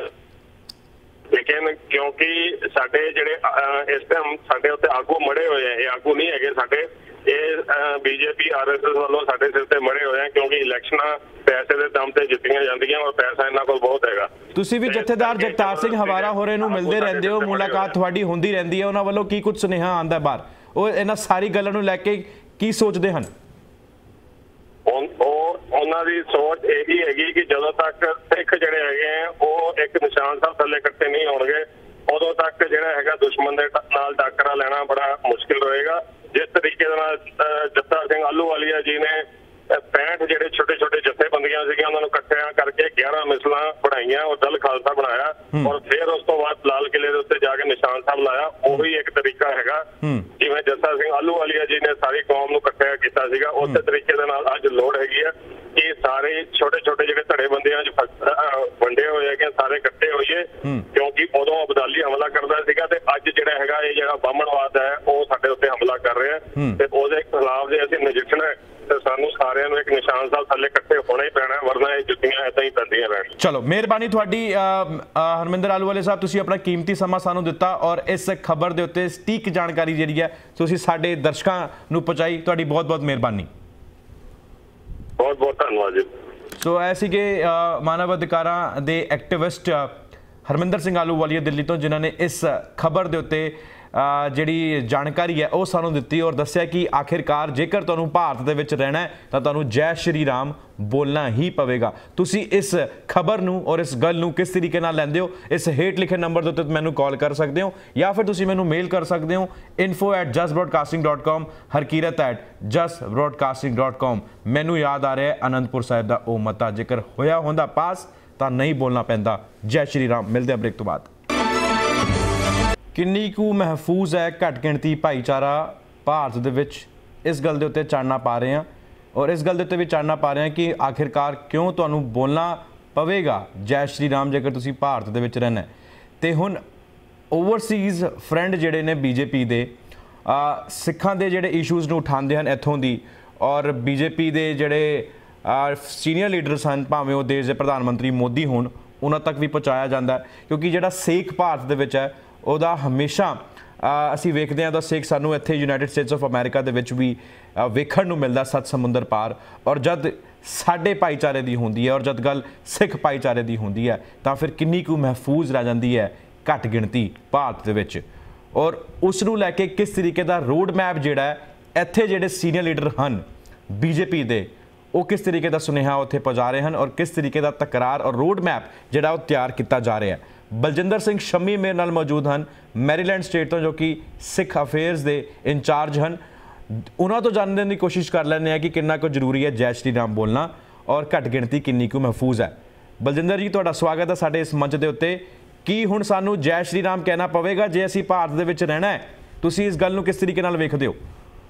ਲੇਕਿਨ ਕਿਉਂਕਿ ਸਾਡੇ ਜਿਹੜੇ ਇਸ ਟਾਈਮ ਸਾਡੇ ਉੱਤੇ ਆਗੂ ਮੜੇ ਹੋਏ ਆ, ਇਹ ਆਗੂ ਨਹੀਂ ਹੈਗੇ ਸਾਡੇ, ਇਹ BJP RSS ਵੱਲੋਂ ਸਾਡੇ ਸਿਰ ਤੇ ਮੜੇ ਹੋਏ ਆ ਕਿਉਂਕਿ ਇਲੈਕਸ਼ਨਾਂ ਪੈਸੇ ਦੇ ਦਮ ਤੇ ਜਿੱਤੀਆਂ ਜਾਂਦੀਆਂ ਔਰ ਪੈਸਾ ਇਹਨਾਂ ਕੋਲ ਬਹੁਤ ਹੈਗਾ। ਤੁਸੀਂ ਵੀ ਜਥੇਦਾਰ ਜਗਤਾਰ ਸਿੰਘ ਹਵਾਰਾ ਹੋਰੇ ਨੂੰ ਮਿਲਦੇ ਰਹਿੰਦੇ ਹੋ, ਮੁਲਾਕਾਤ ਤੁਹਾਡੀ ਹੁੰਦੀ ਰਹਿੰਦੀ ਹੈ, ਉਹਨਾਂ ਵੱਲੋਂ ਕੀ ਕੁਝ ਸੁਨੇਹਾ ਆਉਂਦਾ ਬਾਹਰ, ਉਹ ਇਹਨਾਂ ਸਾਰੀ ਗੱਲਾਂ ਨੂੰ ਲੈ ਕੇ ਕੀ ਸੋਚਦੇ ਹਨ? ਉਹਨਾਂ ਦੀ ਸੋਚ ਇਹੀ ਹੈਗੀ ਕਿ ਜਦੋਂ ਤੱਕ ਸਿੱਖ ਜਿਹੜੇ ਹੈਗੇ ਆ ਉਹ ਇੱਕ ਨਿਸ਼ਾਨ ਸਾਹਿਬ ਥੱਲੇ ਇਕੱਠੇ ਨਹੀਂ ਹੋਣਗੇ ਉਦੋਂ ਤੱਕ ਜਿਹੜਾ ਹੈਗਾ ਦੁਸ਼ਮਣ ਦੇ ਨਾਲ ਟਾਕਰਾ ਲੈਣਾ ਬੜਾ ਮੁਸ਼ਕਿਲ ਰਹੇਗਾ। ਜਿਸ ਤਰੀਕੇ ਦੇ ਨਾਲ ਜੱਸਾ ਸਿੰਘ ਆਹਲੂਵਾਲੀਆ ਜੀ ਨੇ 65 ਜਿਹੜੇ ਛੋਟੇ ਛੋਟੇ ਜਥੇਬੰਦੀਆਂ ਸੀਗੀਆਂ ਉਹਨਾਂ ਨੂੰ ਇਕੱਠਿਆਂ ਕਰਕੇ 11 ਮਿਸਲਾਂ ਬਣਾਈਆਂ ਔਰ ਦਲ ਖਾਲਸਾ ਬਣਾਇਆ ਔਰ ਫਿਰ ਉਸ ਤੋਂ ਬਾਅਦ ਲਾਲ ਕਿਲੇ ਦੇ ਉੱਤੇ ਜਾ ਕੇ ਨਿਸ਼ਾਨ ਸਾਹਿਬ ਲਾਇਆ, ਉਹੀ ਇੱਕ ਤਰੀਕਾ ਹੈਗਾ। ਜਿਵੇਂ ਜੱਸਾ ਸਿੰਘ ਆਹਲੂਵਾਲੀਆ ਜੀ ਨੇ ਸਾਰੀ ਕੌਮ ਨੂੰ ਇਕੱਠਿਆ ਕੀਤਾ ਸੀਗਾ, ਉਸੇ ਤਰੀਕੇ ਦੇ ਨਾਲ ਅੱਜ ਲੋੜ ਹੈਗੀ ਹੈ ਕਿ ਸਾਰੇ ਛੋਟੇ ਛੋਟੇ ਜਿਹੜੇ ਧੜੇਬੰਦੀਆਂ ਚ ਵੰਡੇ ਹੋਏ ਹੈਗੇ ਸਾਰੇ ਇਕੱਠੇ ਹੋਈਏ, ਕਿਉਂਕਿ ਉਦੋਂ ਅਬਦਾਲੀ ਹਮਲਾ ਕਰਦਾ ਸੀਗਾ ਤੇ ਅੱਜ ਜਿਹੜਾ ਹੈਗਾ ਇਹ ਜਿਹੜਾ ਬਾਹਮਣਵਾਦ ਹੈ ਉਹ ਸਾਡੇ ਉੱਤੇ ਹਮਲਾ ਕਰ ਰਿਹਾ ਤੇ ਉਹਦੇ ਖਿਲਾਫ ਜੇ ਅਸੀਂ ਨਜਿੱਠਣਾ ਤੇ ਸਾਨੂੰ ਸਾਰਿਆਂ ਨੂੰ ਇੱਕ ਨਿਸ਼ਾਨ ਸਾਹਿਬ ਥੱਲੇ ਇਕੱਠੇ ਹੋਣਾ ਹੀ ਪੈਣਾ, ਵਰਨਾ ਇਹ ਜੁੱਤੀਆਂ ਏਦਾਂ ਹੀ ਪੈਂਦੀਆਂ ਰਹਿਣ। ਚਲੋ ਮਿਹਰਬਾਨੀ ਤੁਹਾਡੀ ਹਰਮਿੰਦਰ ਆਹਲੂਵਾਲੀਆ ਸਾਹਿਬ, ਤੁਸੀਂ ਆਪਣਾ ਕੀਮਤੀ ਸਮਾਂ ਸਾਨੂੰ ਦਿੱਤਾ ਔਰ ਇਸ ਖਬਰ ਦੇ ਉੱਤੇ ਸਟੀਕ ਜਾਣਕਾਰੀ ਜਿਹੜੀ ਹੈ ਤੁਸੀਂ ਸਾਡੇ ਦਰਸ਼ਕਾਂ ਨੂੰ ਪਹੁੰਚਾਈ, ਤੁਹਾਡੀ ਬਹੁਤ ਬਹੁਤ ਮਿਹਰਬਾਨੀ। ਬਹੁਤ ਬਹੁਤ ਧੰਨਵਾਦ ਜੀ। ਸੋ ਇਹ ਸੀਗੇ ਮਾਨਵ ਅਧਿਕਾਰਾਂ ਦੇ ਐਕਟਿਵਿਸਟ ਹਰਮਿੰਦਰ ਸਿੰਘ ਆਹਲੂਵਾਲੀਆ ਦਿੱਲੀ ਤੋਂ, ਜਿਨ੍ਹਾਂ ਨੇ ਇਸ ਖਬਰ ਦੇ ਉੱਤੇ ਜਿਹੜੀ ਜਾਣਕਾਰੀ ਹੈ ਉਹ ਸਾਨੂੰ ਦਿੱਤੀ ਔਰ ਦੱਸਿਆ ਕਿ ਆਖਿਰਕਾਰ ਜੇਕਰ ਤੁਹਾਨੂੰ ਭਾਰਤ ਦੇ ਵਿੱਚ ਰਹਿਣਾ ਹੈ ਤਾਂ ਤੁਹਾਨੂੰ ਜੈ ਸ਼੍ਰੀ ਰਾਮ ਬੋਲਣਾ ਹੀ ਪਵੇਗਾ। ਤੁਸੀਂ ਇਸ ਖਬਰ ਨੂੰ ਔਰ ਇਸ ਗੱਲ ਨੂੰ ਕਿਸ ਤਰੀਕੇ ਨਾਲ ਲੈਂਦੇ ਹੋ, ਇਸ ਹੇਠ ਲਿਖੇ ਨੰਬਰ ਦੇ ਉੱਤੇ ਮੈਨੂੰ ਕਾਲ ਕਰ ਸਕਦੇ ਹੋ ਜਾਂ ਫਿਰ ਤੁਸੀਂ ਮੈਨੂੰ ਮੇਲ ਕਰ ਸਕਦੇ ਹੋ info@justbroadcasting.com, harkirat@justbroadcasting.com। ਮੈਨੂੰ ਯਾਦ ਆ ਰਿਹਾ ਅਨੰਦਪੁਰ ਸਾਹਿਬ ਦਾ ਉਹ ਮਤਾ, ਜੇਕਰ ਹੋਇਆ ਹੁੰਦਾ ਪਾਸ ਤਾਂ ਨਹੀਂ ਬੋਲਣਾ ਪੈਂਦਾ। ਜੈ ਸ਼੍ਰੀ ਰਾਮ। ਮਿਲਦੇ ਹਾਂ ਬ੍ਰੇਕ ਤੋਂ ਬਾਅਦ। ਕਿੰਨੀ ਕੁ ਮਹਿਫੂਜ਼ ਹੈ ਘੱਟ ਗਿਣਤੀ ਭਾਈਚਾਰਾ ਭਾਰਤ ਦੇ ਵਿੱਚ, ਇਸ ਗੱਲ ਦੇ ਉੱਤੇ ਚਾਨਣਾ ਪਾ ਰਹੇ ਹਾਂ ਔਰ ਇਸ ਗੱਲ ਦੇ ਉੱਤੇ ਵੀ ਚਾਨਣਾ ਪਾ ਰਹੇ ਹਾਂ ਕਿ ਆਖਿਰਕਾਰ ਕਿਉਂ ਤੁਹਾਨੂੰ ਬੋਲਣਾ ਪਵੇਗਾ ਜੈ ਸ਼੍ਰੀ ਰਾਮ ਜੇਕਰ ਤੁਸੀਂ ਭਾਰਤ ਦੇ ਵਿੱਚ ਰਹਿਣਾ। ਤੇ ਹੁਣ ਓਵਰਸੀਜ਼ ਫਰੈਂਡ ਜਿਹੜੇ ਨੇ ਬੀਜੇਪੀ ਦੇ, ਸਿੱਖਾਂ ਦੇ ਜਿਹੜੇ ਇਸ਼ੂਜ਼ ਨੂੰ ਉਠਾਉਂਦੇ ਹਨ ਇੱਥੋਂ ਦੀ, ਔਰ ਬੀਜੇਪੀ ਦੇ ਜਿਹੜੇ ਸੀਨੀਅਰ ਲੀਡਰਸ ਹਨ, ਭਾਵੇਂ ਉਹ ਦੇਸ਼ ਦੇ ਪ੍ਰਧਾਨ ਮੰਤਰੀ ਮੋਦੀ ਹੋਣ, ਉਹਨਾਂ ਤੱਕ ਵੀ ਪਹੁੰਚਾਇਆ ਜਾਂਦਾ, ਕਿਉਂਕਿ ਜਿਹੜਾ ਸਿੱਖ ਭਾਰਤ ਦੇ ਵਿੱਚ ਹੈ ਉਹਦਾ ਹਮੇਸ਼ਾ ਅਸੀਂ ਵੇਖਦੇ ਹਾਂ ਤਾਂ ਸਿੱਖ ਸਾਨੂੰ ਇੱਥੇ ਯੂਨਾਈਟਿਡ ਸਟੇਟਸ ਆਫ ਅਮਰੀਕਾ ਦੇ ਵਿੱਚ ਵੀ ਵੇਖਣ ਨੂੰ ਮਿਲਦਾ 7 ਸਮੁੰਦਰ ਪਾਰ। ਔਰ ਜਦ ਸਾਡੇ ਭਾਈਚਾਰੇ ਦੀ ਹੁੰਦੀ ਹੈ ਔਰ ਜਦ ਗੱਲ ਸਿੱਖ ਭਾਈਚਾਰੇ ਦੀ ਹੁੰਦੀ ਹੈ ਤਾਂ ਫਿਰ ਕਿੰਨੀ ਕੁ ਮਹਿਫੂਜ਼ ਰਹਿ ਜਾਂਦੀ ਹੈ ਘੱਟ ਗਿਣਤੀ ਭਾਰਤ ਦੇ ਵਿੱਚ। ਔਰ ਉਸ ਨੂੰ ਲੈ ਕੇ ਕਿਸ ਤਰੀਕੇ ਦਾ ਰੋਡ ਮੈਪ ਜਿਹੜਾ ਹੈ ਇੱਥੇ ਜਿਹੜੇ ਸੀਨੀਅਰ ਲੀਡਰ ਹਨ ਬੀਜੇਪੀ ਦੇ, ਉਹ ਕਿਸ ਤਰੀਕੇ ਦਾ ਸੁਨੇਹਾ ਉੱਥੇ ਪਹੁੰਚਾ ਰਹੇ ਹਨ ਔਰ ਕਿਸ ਤਰੀਕੇ ਦਾ ਤਕਰਾਰ ਔਰ ਰੋਡ ਮੈਪ ਜਿਹੜਾ ਉਹ ਤਿਆਰ ਕੀਤਾ ਜਾ ਰਿਹਾ ਹੈ। ਬਲਜਿੰਦਰ ਸਿੰਘ ਸ਼ੰਮੀ ਮੇਰੇ ਨਾਲ ਮੌਜੂਦ ਹਨ, ਮੈਰੀਲੈਂਡ ਸਟੇਟ ਤੋਂ, ਜੋ ਕਿ ਸਿੱਖ ਅਫੇਅਰਸ ਦੇ ਇੰਚਾਰਜ ਹਨ। ਉਹਨਾਂ ਤੋਂ ਜਾਣਨ ਦੀ ਕੋਸ਼ਿਸ਼ ਕਰ ਲੈਂਦੇ ਹਾਂ ਕਿ ਕਿੰਨਾ ਕੁ ਜ਼ਰੂਰੀ ਹੈ ਜੈ ਸ਼੍ਰੀ ਰਾਮ ਬੋਲਣਾ ਔਰ ਘੱਟ ਗਿਣਤੀ ਕਿੰਨੀ ਕੁ ਮਹਿਫੂਜ਼ ਹੈ। ਬਲਜਿੰਦਰ ਜੀ, ਤੁਹਾਡਾ ਸਵਾਗਤ ਹੈ ਸਾਡੇ ਇਸ ਮੰਚ ਦੇ ਉੱਤੇ। ਕੀ ਹੁਣ ਸਾਨੂੰ ਜੈ ਸ਼੍ਰੀ ਰਾਮ ਕਹਿਣਾ ਪਵੇਗਾ ਜੇ ਅਸੀਂ ਭਾਰਤ ਦੇ ਵਿੱਚ ਰਹਿਣਾ ਹੈ? ਤੁਸੀਂ ਇਸ ਗੱਲ ਨੂੰ ਕਿਸ ਤਰੀਕੇ ਨਾਲ ਵੇਖਦੇ ਹੋ?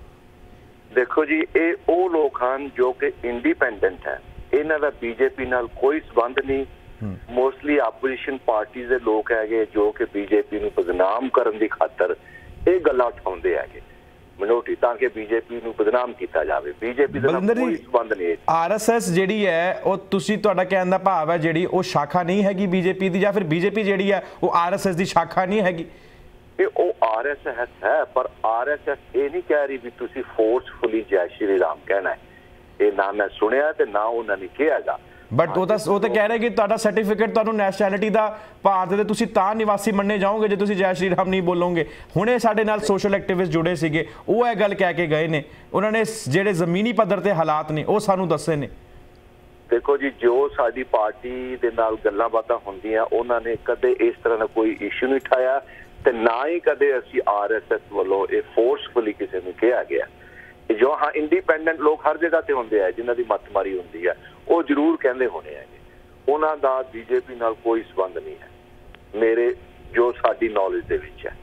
ਦੇਖੋ ਜੀ, ਇਹ ਉਹ ਲੋਕ ਹਨ ਜੋ ਕਿ ਇੰਡੀਪੈਂਡੈਂਟ ਹੈ, ਇਹਨਾਂ ਦਾ ਬੀਜੇਪੀ ਨਾਲ ਕੋਈ ਸੰਬੰਧ ਨਹੀਂ। ਮੋਸਟਲੀ ਆਪੋਜੀਸ਼ਨ ਪਾਰਟੀ ਦੇ ਲੋਕ ਹੈਗੇ ਜੋ ਕਿ ਬੀਜੇਪੀ ਨੂੰ ਬਦਨਾਮ ਕਰਨ ਦੀ ਖਾਤਰ ਇਹ ਗੱਲਾਂ ਉਠਾਉਂਦੇ ਹੈਗੇ ਮਿਨੋਰਟੀ, ਤਾਂ ਕਿ ਬੀਜੇਪੀ ਨੂੰ ਬਦਨਾਮ ਕੀਤਾ ਜਾਵੇ। ਬੀਜੇਪੀ ਦਾ ਕੋਈ ਸੰਬੰਧ ਨਹੀਂ। ਆਰਐਸਐਸ ਜਿਹੜੀ ਹੈ ਉਹ, ਤੁਸੀਂ ਤੁਹਾਡਾ ਕਹਿਣ ਦਾ ਭਾਵ ਹੈ ਜਿਹੜੀ ਉਹ ਸ਼ਾਖਾ ਨਹੀਂ ਹੈਗੀ ਬੀਜੇਪੀ ਦੀ, ਜਾਂ ਫਿਰ ਬੀਜੇਪੀ ਜਿਹੜੀ ਹੈ ਉਹ ਆਰਐਸਐਸ ਦੀ ਸ਼ਾਖਾ ਨਹੀਂ ਹੈਗੀ? ਉਹ ਆਰਐਸਐਸ ਹੈ, ਪਰ ਆਰਐਸਐਸ ਇਹ ਨਹੀਂ ਕਹਿ ਰਹੀ ਵੀ ਤੁਸੀਂ ਫੋਰਸਫੁਲੀ ਜੈ ਸ਼੍ਰੀ ਰਾਮ ਕਹਿਣਾ ਹੈ। ਇਹ ਨਾ ਮੈਂ ਸੁਣਿਆ ਤੇ ਨਾ ਉਹਨਾਂ ਨੇ ਕਿਹਾਗਾ। ਬਟ ਉਹ ਤਾਂ ਕਹਿ ਰਹੇ ਕਿ ਤੁਹਾਡਾ ਸਰਟੀਫਿਕੇਟ ਤੁਹਾਨੂੰ ਨੈਸ਼ਨੈਲਿਟੀ ਦਾ ਭਾਰਤ ਦੇ ਤੁਸੀਂ ਤਾਂ ਨਿਵਾਸੀ ਮੰਨੇ ਜਾਓਗੇ ਜੇ ਤੁਸੀਂ ਜੈ ਸ਼੍ਰੀ ਰਾਮ ਨਹੀਂ ਬੋਲੋਗੇ। ਹੁਣੇ ਸਾਡੇ ਨਾਲ ਸੋਸ਼ਲ ਐਕਟਿਵਿਸਟ ਜੁੜੇ ਸੀਗੇ, ਉਹ ਇਹ ਗੱਲ ਕਹਿ ਕੇ ਗਏ ਨੇ, ਉਹਨਾਂ ਨੇ ਜਿਹੜੇ ਜ਼ਮੀਨੀ ਪੱਧਰ ਤੇ ਹਾਲਾਤ ਨੇ ਉਹ ਸਾਨੂੰ ਦੱਸੇ ਨੇ। ਦੇਖੋ ਜੀ, ਜੋ ਸਾਡੀ ਪਾਰਟੀ ਦੇ ਨਾਲ ਗੱਲਾਂ ਬਾਤਾਂ ਹੁੰਦੀਆਂ ਉਹਨਾਂ ਨੇ ਕਦੇ ਇਸ ਤਰ੍ਹਾਂ ਦਾ ਕੋਈ ਇਸ਼ੂ ਨਹੀਂ ਉਠਾਇਆ ਤੇ ਨਾ ਹੀ ਕਦੇ ਅਸੀਂ ਆਰਐਸਐਸ ਵੱਲੋਂ ਇਹ ਫੋਰਸਫੁਲੀ ਕਿਸੇ ਨੂੰ ਕਿਹਾ ਗਿਆ। ਜੋ ਹਾਂ ਇੰਡੀਪੈਂਡੈਂਟ ਲੋਕ ਹਰ ਜਗ੍ਹਾ ਤੇ ਹੁੰਦੇ ਆ ਜਿਨ੍ਹਾਂ ਦੀ ਮੱਤਮਾਰੀ ਹੁੰਦੀ ਹੈ, ਉਹ ਜ਼ਰੂਰ ਕਹਿੰਦੇ ਹੋਣੇ ਹੈਗੇ। ਉਹਨਾਂ ਦਾ ਬੀਜੇਪੀ ਨਾਲ ਕੋਈ ਸੰਬੰਧ ਨਹੀਂ ਹੈ ਮੇਰੇ ਜੋ ਸਾਡੀ ਨੌਲੇਜ ਦੇ ਵਿੱਚ ਹੈ।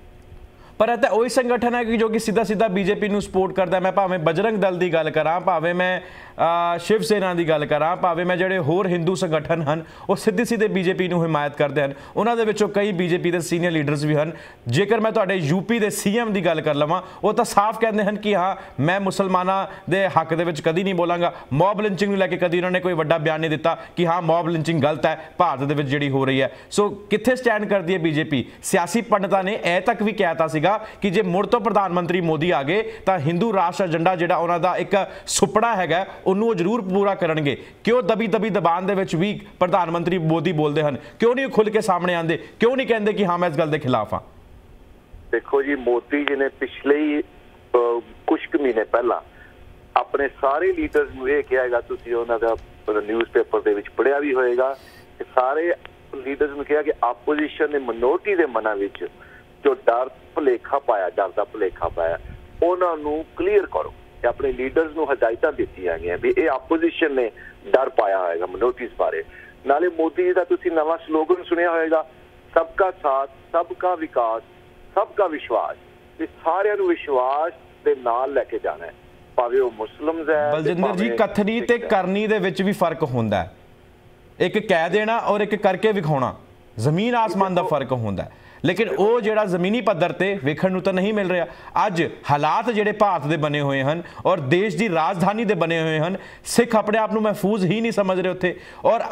ਪਰ ਇਹ ਤਾਂ ਉਹੀ ਸੰਗਠਨ ਹੈ ਕਿ ਜੋ ਕਿ ਸਿੱਧਾ ਬੀਜੇਪੀ ਨੂੰ ਸਪੋਰਟ ਕਰਦਾ। ਮੈਂ ਭਾਵੇਂ ਬਜਰੰਗ ਦਲ ਦੀ ਗੱਲ ਕਰਾਂ, ਭਾਵੇਂ ਮੈਂ ਸ਼ਿਵ ਸੈਨਾ ਦੀ ਗੱਲ ਕਰਾਂ, ਭਾਵੇਂ ਮੈਂ ਜਿਹੜੇ ਹੋਰ ਹਿੰਦੂ ਸੰਗਠਨ ਹਨ ਉਹ ਸਿੱਧੇ ਬੀਜੇਪੀ ਨੂੰ ਹਿਮਾਇਤ ਕਰਦੇ ਹਨ। ਉਹਨਾਂ ਦੇ ਵਿੱਚੋਂ ਕਈ ਬੀਜੇਪੀ ਦੇ ਸੀਨੀਅਰ ਲੀਡਰਸ ਵੀ ਹਨ। ਜੇਕਰ ਮੈਂ ਤੁਹਾਡੇ ਯੂਪੀ ਦੇ ਸੀਐਮ ਦੀ ਗੱਲ ਕਰ ਲਵਾਂ, ਉਹ ਤਾਂ ਸਾਫ਼ ਕਹਿੰਦੇ ਹਨ ਕਿ ਹਾਂ ਮੈਂ ਮੁਸਲਮਾਨਾਂ ਦੇ ਹੱਕ ਦੇ ਵਿੱਚ ਕਦੀ ਨਹੀਂ ਬੋਲਾਂਗਾ। ਮੌਬ ਲਿੰਚਿੰਗ ਨੂੰ ਲੈ ਕੇ ਕਦੀ ਉਹਨਾਂ ਨੇ ਕੋਈ ਵੱਡਾ ਬਿਆਨ ਨਹੀਂ ਦਿੱਤਾ ਕਿ ਹਾਂ ਮੌਬ ਲਿੰਚਿੰਗ ਗਲਤ ਹੈ ਭਾਰਤ ਦੇ ਵਿੱਚ ਜਿਹੜੀ ਹੋ ਰਹੀ ਹੈ। ਸੋ ਕਿੱਥੇ ਸਟੈਂਡ ਕਰਦੀ ਹੈ ਬੀਜੇਪੀ? ਸਿਆਸੀ ਪੰਡਤਾਂ ਨੇ ਇਹ ਤੱਕ ਵੀ ਕਹਿਤਾ ਸੀਗਾ ਕਿ ਜੇ ਮੁੜ ਤੋਂ ਪ੍ਰਧਾਨ ਮੰਤਰੀ ਮੋਦੀ ਆ ਗਏ ਤਾਂ ਹਿੰਦੂ ਰਾਸ਼ਟਰ ਏਜੰਡਾ ਜਿਹੜਾ ਉਹਨਾਂ ਦਾ ਇੱਕ ਸੁਪਨਾ ਹੈਗਾ ਉਹਨੂੰ ਉਹ ਜ਼ਰੂਰ ਪੂਰਾ ਕਰਨਗੇ। ਕਿਉਂ ਦਬੀ ਦਬਾਨ ਦੇ ਵਿੱਚ ਵੀ ਪ੍ਰਧਾਨ ਮੰਤਰੀ ਮੋਦੀ ਬੋਲਦੇ ਹਨ? ਕਿਉਂ ਨਹੀਂ ਖੁੱਲ ਕੇ ਸਾਹਮਣੇ ਆਉਂਦੇ? ਕਿਉਂ ਨਹੀਂ ਕਹਿੰਦੇ ਕਿ ਹਾਂ ਮੈਂ ਇਸ ਗੱਲ ਦੇ ਖਿਲਾਫ ਹਾਂ? ਦੇਖੋ ਜੀ, ਮੋਦੀ ਜੀ ਨੇ ਪਿਛਲੇ ਕੁਝ ਮਹੀਨੇ ਪਹਿਲਾਂ ਆਪਣੇ ਸਾਰੇ ਲੀਡਰਸ ਨੂੰ ਇਹ ਕਿਹਾਗਾ, ਤੁਸੀਂ ਉਹਨਾਂ ਦਾ ਨਿਊਜ਼ਪੇਪਰ ਦੇ ਵਿੱਚ ਪੜ੍ਹਿਆ ਵੀ ਹੋਏਗਾ, ਕਿ ਸਾਰੇ ਲੀਡਰਸ ਨੂੰ ਕਿਹਾ ਕਿ ਆਪੋਜੀਸ਼ਨ ਨੇ ਮਿਨੋਰਟੀ ਦੇ ਮਨਾਂ ਵਿੱਚ ਜੋ ਡਰ ਦਾ ਭੁਲੇਖਾ ਪਾਇਆ ਉਹਨਾਂ ਨੂੰ ਕਲੀਅਰ ਕਰੋ। ਆਪਣੇ ਲੀਡਰਸ ਨੂੰ ਹਦਾਇਤਾਂ ਦਿੱਤੀਆਂ ਗਈਆਂ ਵੀ ਇਹ ਆਪੋਜੀਸ਼ਨ ਨੇ ਡਰ ਪਾਇਆ ਹੋਏਗਾ ਮਿਨੋਰਟੀਜ਼ ਬਾਰੇ। ਨਾਲੇ ਮੋਦੀ ਜੀ ਦਾ ਤੁਸੀਂ ਨਵਾਂ ਸਲੋਗਨ ਸੁਣਿਆ ਹੋਏਗਾ, ਸਬਕਾ ਸਾਥ, ਸਬਕਾ ਵਿਕਾਸ, ਸਬਕਾ ਵਿਸ਼ਵਾਸ। ਤੇ ਸਾਰਿਆਂ ਨੂੰ ਵਿਸ਼ਵਾਸ ਦੇ ਨਾਲ ਲੈ ਕੇ ਜਾਣਾ ਹੈ, ਭਾਵੇਂ ਉਹ ਮੁਸਲਿਮਸ ਹੈ। ਬਲਜਿੰਦਰ ਜੀ, ਕਥਨੀ ਤੇ ਕਰਨੀ ਦੇ ਵਿੱਚ ਵੀ ਫਰਕ ਹੁੰਦਾ ਹੈ। ਇੱਕ ਕਹਿ ਦੇਣਾ ਔਰ ਇੱਕ ਕਰਕੇ ਵਿਖਾਉਣਾ, ਜ਼ਮੀਨ ਆਸਮਾਨ ਦਾ ਫਰਕ ਹੁੰਦਾ। ਲੇਕਿਨ ਉਹ ਜਿਹੜਾ ਜ਼ਮੀਨੀ ਪੱਧਰ ਤੇ ਵੇਖਣ ਨੂੰ ਤਾਂ ਨਹੀਂ ਮਿਲ ਰਿਹਾ। ਅੱਜ ਹਾਲਾਤ ਜਿਹੜੇ ਭਾਰਤ ਦੇ ਬਣੇ ਹੋਏ ਹਨ ਔਰ ਦੇਸ਼ ਦੀ ਰਾਜਧਾਨੀ ਦੇ ਬਣੇ ਹੋਏ ਹਨ, ਸਿੱਖ ਆਪਣੇ ਆਪ ਨੂੰ ਮਹਿਫੂਜ਼ ਹੀ ਨਹੀਂ ਸਮਝ ਰਹੇ ਉੱਥੇ। ਔਰ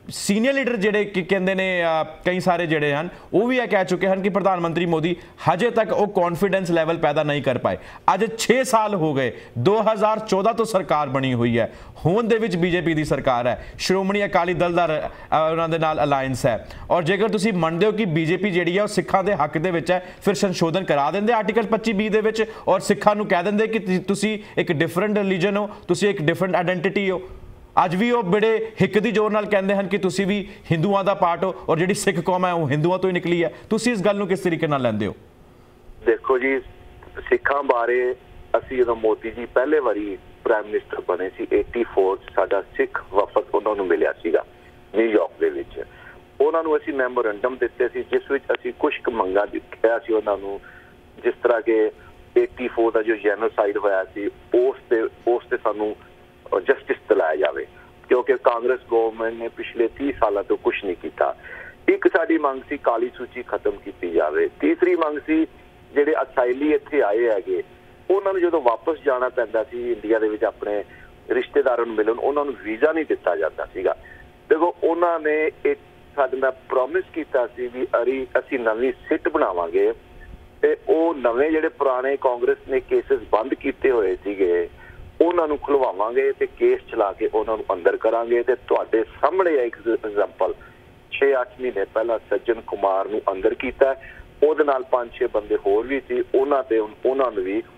ਸੀਨੀਅਰ ਲੀਡਰ ਜਿਹੜੇ ਕਹਿੰਦੇ ਨੇ ਕਈ ਸਾਰੇ ਜਿਹੜੇ ਹਨ ਉਹ ਵੀ ਇਹ ਕਹਿ ਚੁੱਕੇ ਹਨ ਕਿ ਪ੍ਰਧਾਨ ਮੰਤਰੀ ਮੋਦੀ ਹਜੇ ਤੱਕ ਉਹ ਕੌਨਫੀਡੈਂਸ ਲੈਵਲ ਪੈਦਾ ਨਹੀਂ ਕਰ ਪਾਏ। ਅੱਜ 6 ਸਾਲ ਹੋ ਗਏ, 2014 ਤੋਂ ਸਰਕਾਰ ਬਣੀ ਹੋਈ ਹੈ, ਹੁਣ ਦੇ ਵਿੱਚ ਬੀਜੇਪੀ ਦੀ ਸਰਕਾਰ ਹੈ, ਸ਼੍ਰੋਮਣੀ ਅਕਾਲੀ ਦਲ ਦਾ ਉਹਨਾਂ ਦੇ ਨਾਲ ਅਲਾਇੰਸ ਹੈ। ਔਰ ਜੇਕਰ ਤੁਸੀਂ ਮੰਨਦੇ ਹੋ ਕਿ ਬੀਜੇਪੀ ਜਿਹੜੀ ਹੈ ਉਹ ਸਿੱਖਾਂ ਦੇ ਹੱਕ ਦੇ ਵਿੱਚ ਹੈ, ਫਿਰ ਸੰਸ਼ੋਧਨ ਕਰਾ ਦਿੰਦੇ ਆਰਟੀਕਲ 25B ਦੇ ਵਿੱਚ ਔਰ ਸਿੱਖਾਂ ਨੂੰ ਕਹਿ ਦਿੰਦੇ ਕਿ ਤੁਸੀਂ ਇੱਕ ਡਿਫਰੈਂਟ ਰਿਲੀਜਨ ਹੋ, ਤੁਸੀਂ ਇੱਕ ਡਿਫਰੈਂਟ ਆਇਡੈਂਟੀਟੀ ਹੋ। ਅੱਜ ਵੀ ਉਹ ਬੜੇ ਹਿੱਕ ਦੀ ਜ਼ੋਰ ਨਾਲ ਕਹਿੰਦੇ ਹਨ ਕਿ ਤੁਸੀਂ ਵੀ ਹਿੰਦੂਆਂ ਦਾ ਪਾਰਟ ਹੋ ਔਰ ਜਿਹੜੀ ਸਿੱਖ ਕੌਮ ਹੈ ਉਹ ਹਿੰਦੂਆਂ ਤੋਂ ਹੀ ਨਿਕਲੀ ਹੈ। ਤੁਸੀਂ ਇਸ ਗੱਲ ਨੂੰ ਕਿਸ ਤਰੀਕੇ ਨਾਲ ਲੈਂਦੇ ਹੋ? ਦੇਖੋ ਜੀ, ਸਿੱਖਾਂ ਬਾਰੇ ਅਸੀਂ ਜਦੋਂ ਮੋਦੀ ਜੀ ਪਹਿਲੇ ਵਾਰੀ ਪ੍ਰਾਈਮ ਮਿਨਿਸਟਰ ਬਣੇ ਸੀ 84 ਸਾਡਾ ਸਿੱਖ ਵਫਦ ਉਹਨਾਂ ਨੂੰ ਮਿਲਿਆ ਸੀਗਾ ਨਿਊਯਾਰਕ ਦੇ ਵਿੱਚ। ਉਹਨਾਂ ਨੂੰ ਅਸੀਂ ਮੈਮੋਰੈਂਡਮ ਦਿੱਤੇ ਸੀ ਜਿਸ ਵਿੱਚ ਅਸੀਂ ਕੁਝ ਕੁ ਮੰਗਾਂ ਦਿੱਤੀਆਂ ਸੀ ਉਹਨਾਂ ਨੂੰ, ਜਿਸ ਤਰ੍ਹਾਂ ਕਿ 84 ਦਾ ਜੋ ਜੈਨੋਸਾਈਡ ਹੋਇਆ ਸੀ ਉਸ ਤੇ ਸਾਨੂੰ ਜਸਟਿਸ ਦਿਲਾਇਆ ਜਾਵੇ, ਕਿਉਂਕਿ ਕਾਂਗਰਸ ਗਵਰਨਮੈਂਟ ਨੇ ਪਿਛਲੇ 30 ਸਾਲਾਂ ਤੋਂ ਕੁਝ ਨਹੀਂ ਕੀਤਾ। ਇੱਕ ਸਾਡੀ ਮੰਗ ਸੀ ਕਾਲੀ ਸੂਚੀ ਖਤਮ ਕੀਤੀ ਜਾਵੇ। ਤੀਸਰੀ ਮੰਗ ਸੀ ਜਿਹੜੇ ਅਸਾਈਲੀ ਇੱਥੇ ਆਏ ਹੈਗੇ ਉਹਨਾਂ ਨੂੰ ਜਦੋਂ ਵਾਪਸ ਜਾਣਾ ਪੈਂਦਾ ਸੀ ਇੰਡੀਆ ਦੇ ਵਿੱਚ ਆਪਣੇ ਰਿਸ਼ਤੇਦਾਰਾਂ ਨੂੰ ਮਿਲਣ, ਉਹਨਾਂ ਨੂੰ ਵੀਜ਼ਾ ਨਹੀਂ ਦਿੱਤਾ ਜਾਂਦਾ ਸੀਗਾ। ਦੇਖੋ, ਉਹਨਾਂ ਨੇ ਇੱਕ ਸਾਡੇ ਨਾਲ ਪ੍ਰੋਮਿਸ ਕੀਤਾ ਸੀ ਵੀ ਅਸੀਂ ਨਵੀਂ ਸਿੱਟ ਬਣਾਵਾਂਗੇ ਤੇ ਉਹ ਨਵੇਂ ਜਿਹੜੇ ਪੁਰਾਣੇ ਕਾਂਗਰਸ ਨੇ ਕੇਸਿਸ ਬੰਦ ਕੀਤੇ ਹੋਏ ਸੀਗੇ ਉਹਨਾਂ ਨੂੰ ਖੁਲਵਾਵਾਂਗੇ ਤੇ ਕੇਸ ਚਲਾ ਕੇ ਉਹਨਾਂ ਨੂੰ ਅੰਦਰ ਕਰਾਂਗੇ। ਤੇ ਤੁਹਾਡੇ ਸਾਹਮਣੇ ਇੱਕ ਐਗਜ਼ਾਮਪਲ 6-8 ਮਹੀਨੇ ਪਹਿਲਾਂ ਸੱਜਣ ਕੁਮਾਰ ਨੂੰ ਅੰਦਰ ਕੀਤਾ, ਉਹਦੇ ਨਾਲ 5-6 ਬੰਦੇ ਹੋਰ ਵੀ ਸੀ, ਉਹਨਾਂ ਨੂੰ ਵੀ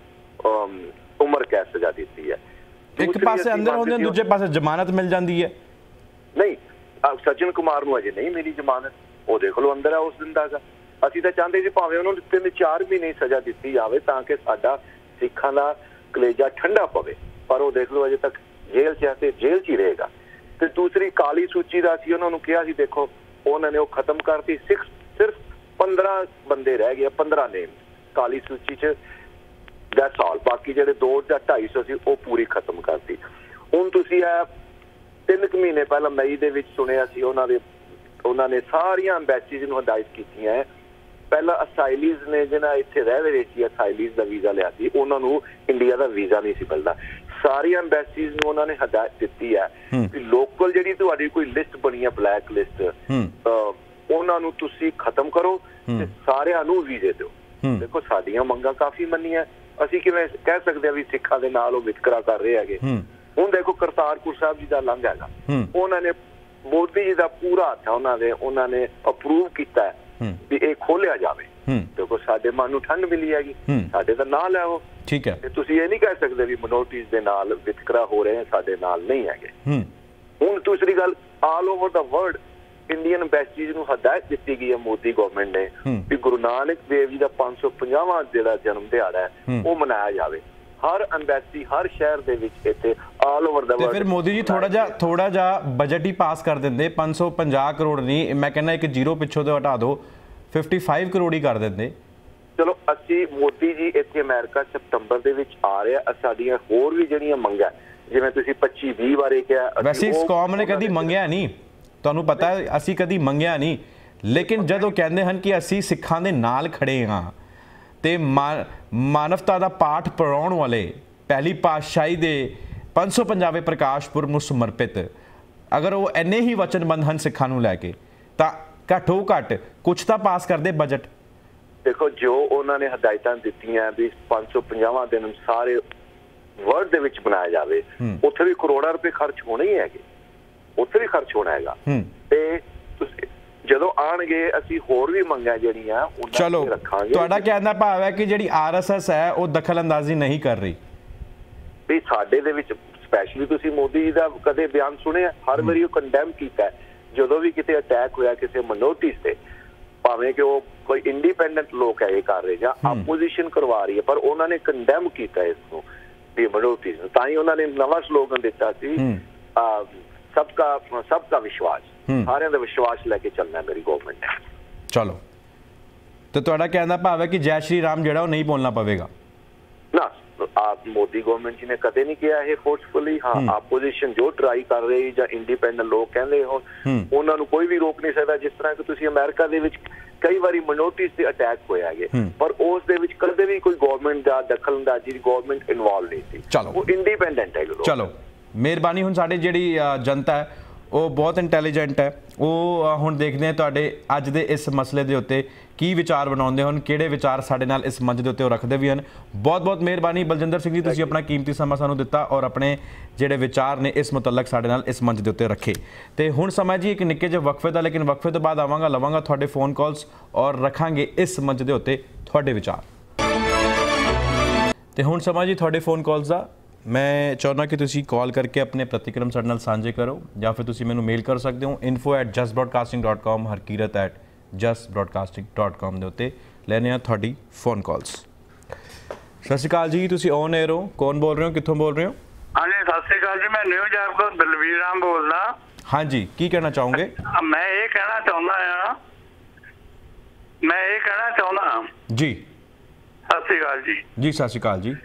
ਉਮਰ ਕੈਦ ਸਜ਼ਾ ਦਿੱਤੀ ਹੈ। ਇੱਕ ਪਾਸੇ ਅੰਦਰ ਹੁੰਦੇ ਨੇ, ਦੂਜੇ ਪਾਸੇ ਜ਼ਮਾਨਤ ਮਿਲ ਜਾਂਦੀ ਹੈ। ਨਹੀਂ, ਸੱਜਣ ਕੁਮਾਰ ਨੂੰ ਅਜੇ ਨਹੀਂ ਮਿਲੀ ਜ਼ਮਾਨਤ, ਉਹ ਦੇਖ ਲਓ ਅੰਦਰ ਆ ਉਸ ਦਿਨ ਦਾ। ਅਸੀਂ ਤਾਂ ਚਾਹੁੰਦੇ ਸੀ ਭਾਵੇਂ ਉਹਨਾਂ ਨੂੰ 3-4 ਮਹੀਨੇ ਸਜ਼ਾ ਦਿੱਤੀ ਜਾਵੇ ਤਾਂ ਕਿ ਸਾਡਾ ਸਿੱਖਾਂ ਦਾ ਕਲੇਜਾ ਠੰਡਾ ਪਵੇ, ਪਰ ਉਹ ਦੇਖ ਲਓ ਅਜੇ ਤੱਕ ਜੇਲ੍ਹ 'ਚ ਹੈ ਤੇ ਜੇਲ੍ਹ 'ਚ ਹੀ ਰਹੇਗਾ। ਤੇ ਦੂਸਰੀ ਕਾਲੀ ਸੂਚੀ ਦਾ ਅਸੀਂ ਉਹਨਾਂ ਨੂੰ ਕਿਹਾ ਸੀ, ਦੇਖੋ ਉਹਨਾਂ ਨੇ ਉਹ ਖਤਮ ਕਰਤੀ। ਸਿਰਫ 15 ਬੰਦੇ ਰਹਿ ਗਏ, 15 ਨੇਮ ਕਾਲੀ ਸੂਚੀ 'ਚ, ਦੈਟਸ ਆਲ। ਬਾਕੀ ਜਿਹੜੇ 2 ਜਾਂ 250 ਸੀ ਉਹ ਪੂਰੀ ਖਤਮ ਕਰਤੀ। ਹੁਣ ਤੁਸੀਂ ਇਹ 3 ਮਹੀਨੇ ਪਹਿਲਾਂ ਮਈ ਦੇ ਵਿੱਚ ਸੁਣਿਆ ਸੀ ਉਹਨਾਂ ਨੇ ਸਾਰੀਆਂ ਐਮਬੈਸੀਜ਼ ਨੂੰ ਹਦਾਇਤ ਕੀਤੀਆਂ ਹੈ। ਪਹਿਲਾਂ ਅਸਾਈਲੀਜ਼ ਨੇ ਜਿਹਨਾਂ ਇੱਥੇ ਰਹਿ ਰਹੇ ਸੀ, ਅਸਾਈਲੀਜ਼ ਦਾ ਵੀਜ਼ਾ ਲਿਆ ਸੀ, ਉਹਨਾਂ ਨੂੰ ਇੰਡੀਆ ਦਾ ਵੀਜ਼ਾ ਨਹੀਂ ਸੀ ਮਿਲਦਾ। ਸਾਰੀਆਂ ਐਮਬੈਸੀਜ਼ ਨੂੰ ਉਹਨਾਂ ਨੇ ਹਦਾਇਤ ਦਿੱਤੀ ਹੈ ਕਿ ਲੋਕਲ ਜਿਹੜੀ ਤੁਹਾਡੀ ਕੋਈ ਲਿਸਟ ਬਣੀ ਹੈ ਬਲੈਕ ਲਿਸਟ, ਉਹਨਾਂ ਨੂੰ ਤੁਸੀਂ ਖਤਮ ਕਰੋ ਤੇ ਸਾਰਿਆਂ ਨੂੰ ਵੀਜ਼ੇ ਦਿਓ। ਦੇਖੋ, ਸਾਡੀਆਂ ਮੰਗਾਂ ਕਾਫੀ ਮੰਨੀਆਂ, ਅਸੀਂ ਕਿਵੇਂ ਕਹਿ ਸਕਦੇ ਹਾਂ ਵੀ ਸਿੱਖਾਂ ਦੇ ਨਾਲ ਉਹ ਵਿਤਕਰਾ ਕਰ ਰਹੇ ਹੈਗੇ। ਹੁਣ ਦੇਖੋ, ਕਰਤਾਰਪੁਰ ਸਾਹਿਬ ਜੀ ਦਾ ਲੰਘ ਹੈਗਾ, ਉਹਨਾਂ ਨੇ ਮੋਦੀ ਜੀ ਦਾ ਪੂਰਾ ਹੱਥ ਹੈ, ਉਹਨਾਂ ਨੇ ਅਪਰੂਵ ਕੀਤਾ ਵੀ ਇਹ ਖੋਲਿਆ ਜਾਵੇ। ਦੇਖੋ, ਸਾਡੇ ਮਨ ਨੂੰ ਠੰਡ ਮਿਲੀ ਹੈਗੀ, ਸਾਡੇ ਦਾ ਨਾਂ ਲੈ ਉਹ, ਠੀਕ ਹੈ। ਤੁਸੀਂ ਇਹ ਨਹੀਂ ਕਹਿ ਸਕਦੇ ਵੀ ਮਿਨੋਰਟੀਜ਼ ਦੇ ਨਾਲ ਵਿਤਕਰਾ ਹੋ ਰਹੇ, ਸਾਡੇ ਨਾਲ ਨਹੀਂ ਹੈਗੇ। ਹੁਣ ਦੂਸਰੀ ਗੱਲ, all over the world Indian embassies ਨੂੰ ਹਦਾਇਤ ਦਿੱਤੀ ਗਈ ਹੈ ਮੋਦੀ ਗਵਰਨਮੈਂਟ ਨੇ ਵੀ ਗੁਰੂ ਨਾਨਕ ਦੇਵ ਜੀ ਦਾ 550ਵਾਂ ਜਿਹੜਾ ਜਨਮ ਦਿਹਾੜਾ ਹੈ ਉਹ ਮਨਾਇਆ ਜਾਵੇ। ਹਰ ਐਮਬੈਸੀ, ਹਰ ਸ਼ਹਿਰ ਦੇ ਵਿੱਚ ਇੱਥੇ ਆਲ ਓਵਰ ਦਾ ਵਰਲਡ। ਫਿਰ ਮੋਦੀ ਜੀ ਥੋੜਾ ਜਿਹਾ ਬਜਟ ਹੀ ਪਾਸ ਕਰ ਦਿੰਦੇ, 550 ਕਰੋੜ ਨਹੀਂ, ਮੈਂ ਕਹਿੰਦਾ ਇੱਕ ਜ਼ੀਰੋ ਪਿੱਛੋਂ ਤੋਂ ਹਟਾ ਦਿਓ, 55 ਕਰੋੜ ਹੀ ਕਰ ਦਿੰਦੇ। ਚਲੋ, ਅਸੀਂ ਮੋਦੀ ਜੀ ਇੱਥੇ ਅਮਰੀਕਾ ਸਤੰਬਰ ਦੇ ਵਿੱਚ ਆ ਰਿਹਾ, ਸਾਡੀਆਂ ਹੋਰ ਵੀ ਜਿਹੜੀਆਂ ਮੰਗਾਂ ਜਿਵੇਂ ਤੁਸੀਂ 25-20 ਬਾਰੇ ਕਿਹਾ, ਵੈਸੇ ਇਸ ਕੌਮ ਨੇ ਕਦੀ ਮੰਗਿਆ ਨਹੀਂ, ਤੁਹਾਨੂੰ ਪਤਾ ਹੈ, ਅਸੀਂ ਕਦੀ ਮੰਗਿਆ ਨਹੀਂ। ਲੇਕਿਨ ਜਦੋਂ ਕਹਿੰਦੇ ਹਨ ਕਿ ਅਸੀਂ ਸਿੱਖਾਂ ਦੇ ਨਾਲ ਖੜੇ ਹਾਂ ਤੇ ਮਾਨਵਤਾ ਦਾ ਪਾਠ ਪੜਾਉਣ ਵਾਲੇ ਪਹਿਲੀ ਪਾਤਸ਼ਾਹੀ ਦੇ 550ਵੇਂ ਪ੍ਰਕਾਸ਼ ਪੁਰਬ ਨੂੰ ਸਮਰਪਿਤ, ਅਗਰ ਉਹ ਇੰਨੇ ਹੀ ਵਚਨਬੰਧ ਹਨ ਸਿੱਖਾਂ ਨੂੰ ਲੈ ਕੇ, ਤਾਂ ਘੱਟੋ ਘੱਟ ਕੁਛ ਤਾਂ ਪਾਸ ਕਰਦੇ ਬਜਟ। ਦੇਖੋ, ਜੋ ਉਹਨਾਂ ਨੇ ਹਦਾਇਤਾਂ ਦਿੱਤੀਆਂ ਵੀ 550ਵਾਂ ਦਿਨ ਸਾਰੇ ਵਰਲਡ ਦੇ ਵਿੱਚ ਬਣਾਇਆ ਜਾਵੇ, ਉੱਥੇ ਵੀ ਕਰੋੜਾਂ ਰੁਪਏ ਖਰਚ ਹੋਣੇ ਹੀ ਹੈਗੇ, ਉੱਥੇ ਵੀ ਖਰਚ ਹੋਣਾ ਹੈਗਾ। ਤੇ ਤੁਸੀਂ ਜਦੋਂ ਆਣਗੇ ਅਸੀਂ ਹੋਰ ਵੀ ਮੰਗਾਂ ਜਿਹੜੀਆਂ ਉਹਨਾਂ ਨੂੰ ਰੱਖਾਂਗੇ। ਤੁਹਾਡਾ ਕਹਿਣ ਦਾ ਭਾਵ ਹੈ ਕਿ ਜਿਹੜੀ ਆਰਐਸਐਸ ਹੈ ਉਹ ਦਖਲ ਅੰਦਾਜ਼ੀ ਨਹੀਂ ਕਰ ਰਹੀ ਵੀ ਸਾਡੇ ਦੇ ਵਿੱਚ। ਸਪੈਸ਼ਲੀ ਤੁਸੀਂ ਮੋਦੀ ਜੀ ਦਾ ਕਦੇ ਬਿਆਨ ਸੁਣਿਆ? ਹਰ ਵਾਰੀ ਉਹ ਕੰਡੈਮ ਕੀਤਾ ਜਦੋਂ ਵੀ ਕਿਤੇ ਅਟੈਕ ਹੋਇਆ ਕਿਸੇ ਮਿਨੋਰਟੀਜ਼ ਤੇ, ਭਾਵੇਂ ਕਿ ਉਹ ਕੋਈ ਇੰਡੀਪੈਂਡੈਂਟ ਲੋਕ ਹੈ ਇਹ ਕਰ ਰਹੇ ਜਾਂ ਆਪੋਜੀਸ਼ਨ ਕਰਵਾ ਰਹੀ ਹੈ, ਪਰ ਉਹਨਾਂ ਨੇ ਕੰਡੈਮ ਕੀਤਾ ਇਸ ਨੂੰ ਵੀ ਮਿਨੋਰਟੀਜ਼ ਨੂੰ। ਤਾਂ ਹੀ ਉਹਨਾਂ ਨੇ ਨਵਾਂ ਸਲੋਗਨ ਦਿੱਤਾ ਸੀ, ਸਭ ਦਾ ਵਿਸ਼ਵਾਸ, ਸਾਰਿਆਂ ਦਾ ਵਿਸ਼ਵਾਸ ਲੈ ਕੇ ਚੱਲਣਾ ਮੇਰੀ ਗਵਰਨਮੈਂਟ ਨੇ। ਚਲੋ, ਤੇ ਤੁਹਾਡਾ ਕਹਿਣ ਦਾ ਭਾਵ ਹੈ ਕਿ ਜੈ ਸ਼੍ਰੀ ਰਾਮ ਜਿਹੜਾ ਉਹ ਨਹੀਂ ਬੋਲਣਾ ਪਵੇਗਾ ਨਾ। ਮੋਦੀ ਗਵਰਨਮੈਂਟ ਜੀ ਨੇ ਕਦੇ ਨਹੀਂ ਕਿਹਾ ਇਹ ਫੋਰਸਫੁਲੀ। ਹਾਂ, ਆਪੋਜੀਸ਼ਨ ਜੋ ਟਰਾਈ ਕਰ ਰਹੀ ਜਾਂ ਇੰਡੀਪੈਂਡੈਂਟ ਲੋਕ ਕਹਿੰਦੇ ਹੋਣ, ਉਹਨਾਂ ਨੂੰ ਕੋਈ ਵੀ ਰੋਕ ਨਹੀਂ ਸਕਦਾ। ਜਿਸ ਤਰ੍ਹਾਂ ਕਿ ਤੁਸੀਂ ਅਮਰੀਕਾ ਦੇ ਵਿੱਚ ਕਈ ਵਾਰੀ ਮਿਨੋਰਟੀਜ਼ ਤੇ ਅਟੈਕ ਹੋਇਆ ਹੈਗੇ, ਪਰ ਉਸ ਦੇ ਵਿੱਚ ਕਦੇ ਵੀ ਕੋਈ ਗਵਰਨਮੈਂਟ ਦਾ ਦਖਲਅੰਦਾਜ਼ੀ, ਗਵਰਨਮੈਂਟ ਇਨਵੋਲਵ ਨਹੀਂ ਸੀ। ਉਹ ਇੰਡੀਪੈਂਡੈਂਟ ਹੈ। ਚਲੋ, ਮਿਹਰਬਾਨੀ। ਹੁਣ ਸਾਡੇ ਜਿਹੜੀ ਜਨਤਾ ਹੈ ਉਹ ਬਹੁਤ ਇੰਟੈਲੀਜੈਂਟ ਹੈ। ਉਹ ਹੁਣ ਦੇਖਦੇ ਹਾਂ ਤੁਹਾਡੇ ਅੱਜ ਦੇ ਇਸ ਮਸਲੇ ਦੇ ਉੱਤੇ ਕੀ ਵਿਚਾਰ ਬਣਾਉਂਦੇ ਹਨ, ਕਿਹੜੇ ਵਿਚਾਰ ਸਾਡੇ ਨਾਲ ਇਸ ਮੰਚ ਦੇ ਉੱਤੇ ਉਹ ਰੱਖਦੇ ਵੀ ਹਨ। ਬਹੁਤ ਬਹੁਤ ਮਿਹਰਬਾਨੀ ਬਲਜਿੰਦਰ ਸਿੰਘ ਜੀ, ਤੁਸੀਂ ਆਪਣਾ ਕੀਮਤੀ ਸਮਾਂ ਸਾਨੂੰ ਦਿੱਤਾ ਔਰ ਆਪਣੇ ਜਿਹੜੇ ਵਿਚਾਰ ਨੇ ਇਸ ਮੁਤਲਕ ਸਾਡੇ ਨਾਲ ਇਸ ਮੰਚ ਦੇ ਉੱਤੇ ਰੱਖੇ। ਤੇ ਹੁਣ ਸਮਾਂ ਜੀ ਇੱਕ ਨਿੱਕੇ ਜਿਹੇ ਵਕਫੇ ਦਾ, ਲੇਕਿਨ ਵਕਫੇ ਤੋਂ ਬਾਅਦ ਲਵਾਂਗਾ ਤੁਹਾਡੇ ਫੋਨ ਕਾਲਸ ਔਰ ਰੱਖਾਂਗੇ ਇਸ ਮੰਚ ਦੇ ਉੱਤੇ ਤੁਹਾਡੇ ਵਿਚਾਰ। ਤੇ ਹੁਣ ਸਮਾਂ ਜੀ ਤੁਹਾਡੇ ਫੋਨ ਕਾਲਸ ਦਾ। ਮੈਂ ਚਾਹੁੰਦਾ ਕਿ ਤੁਸੀਂ ਕਾਲ ਕਰਕੇ ਆਪਣੇ ਪ੍ਰਤੀਕਰਮ ਸਾਡੇ ਨਾਲ ਸਾਂਝੇ ਕਰੋ, ਜਾਂ ਫਿਰ ਤੁਸੀਂ ਮੈਨੂੰ ਮੇਲ ਕਰ ਸਕਦੇ ਹੋ info@justbroadcasting.com, harkirat@justbroadcasting.com ਦੇ ਉੱਤੇ ਲੈਣੇ ਆ ਤੁਹਾਡੀ ਫੋਨ ਕਾਲਸ। ਸਤਿ ਸ਼੍ਰੀ ਅਕਾਲ ਜੀ, ਤੁਸੀਂ ਔਨ 에ਅਰ ਹੋ, ਕੌਣ ਬੋਲ ਰਹੇ ਹੋ, ਕਿੱਥੋਂ ਬੋਲ ਰਹੇ ਹੋ? ਹਾਂਜੀ ਸਤਿ ਸ਼੍ਰੀ ਅਕਾਲ ਜੀ, ਮੈਂ ਨਿਊਯਾਰਕ ਤੋਂ ਦਲਵੀਰ ਰਾਮ ਬੋਲਦਾ। ਹਾਂਜੀ, ਕੀ ਕਹਿਣਾ ਚਾਹੋਗੇ? ਮੈਂ ਇਹ ਕਹਿਣਾ ਚਾਹੁੰਦਾ ਜੀ। ਸਤਿ ਸ਼੍ਰੀ ਅਕਾਲ ਜੀ। ਜੀ ਸਤਿ ਸ਼੍ਰੀ ਅਕਾਲ ਜੀ।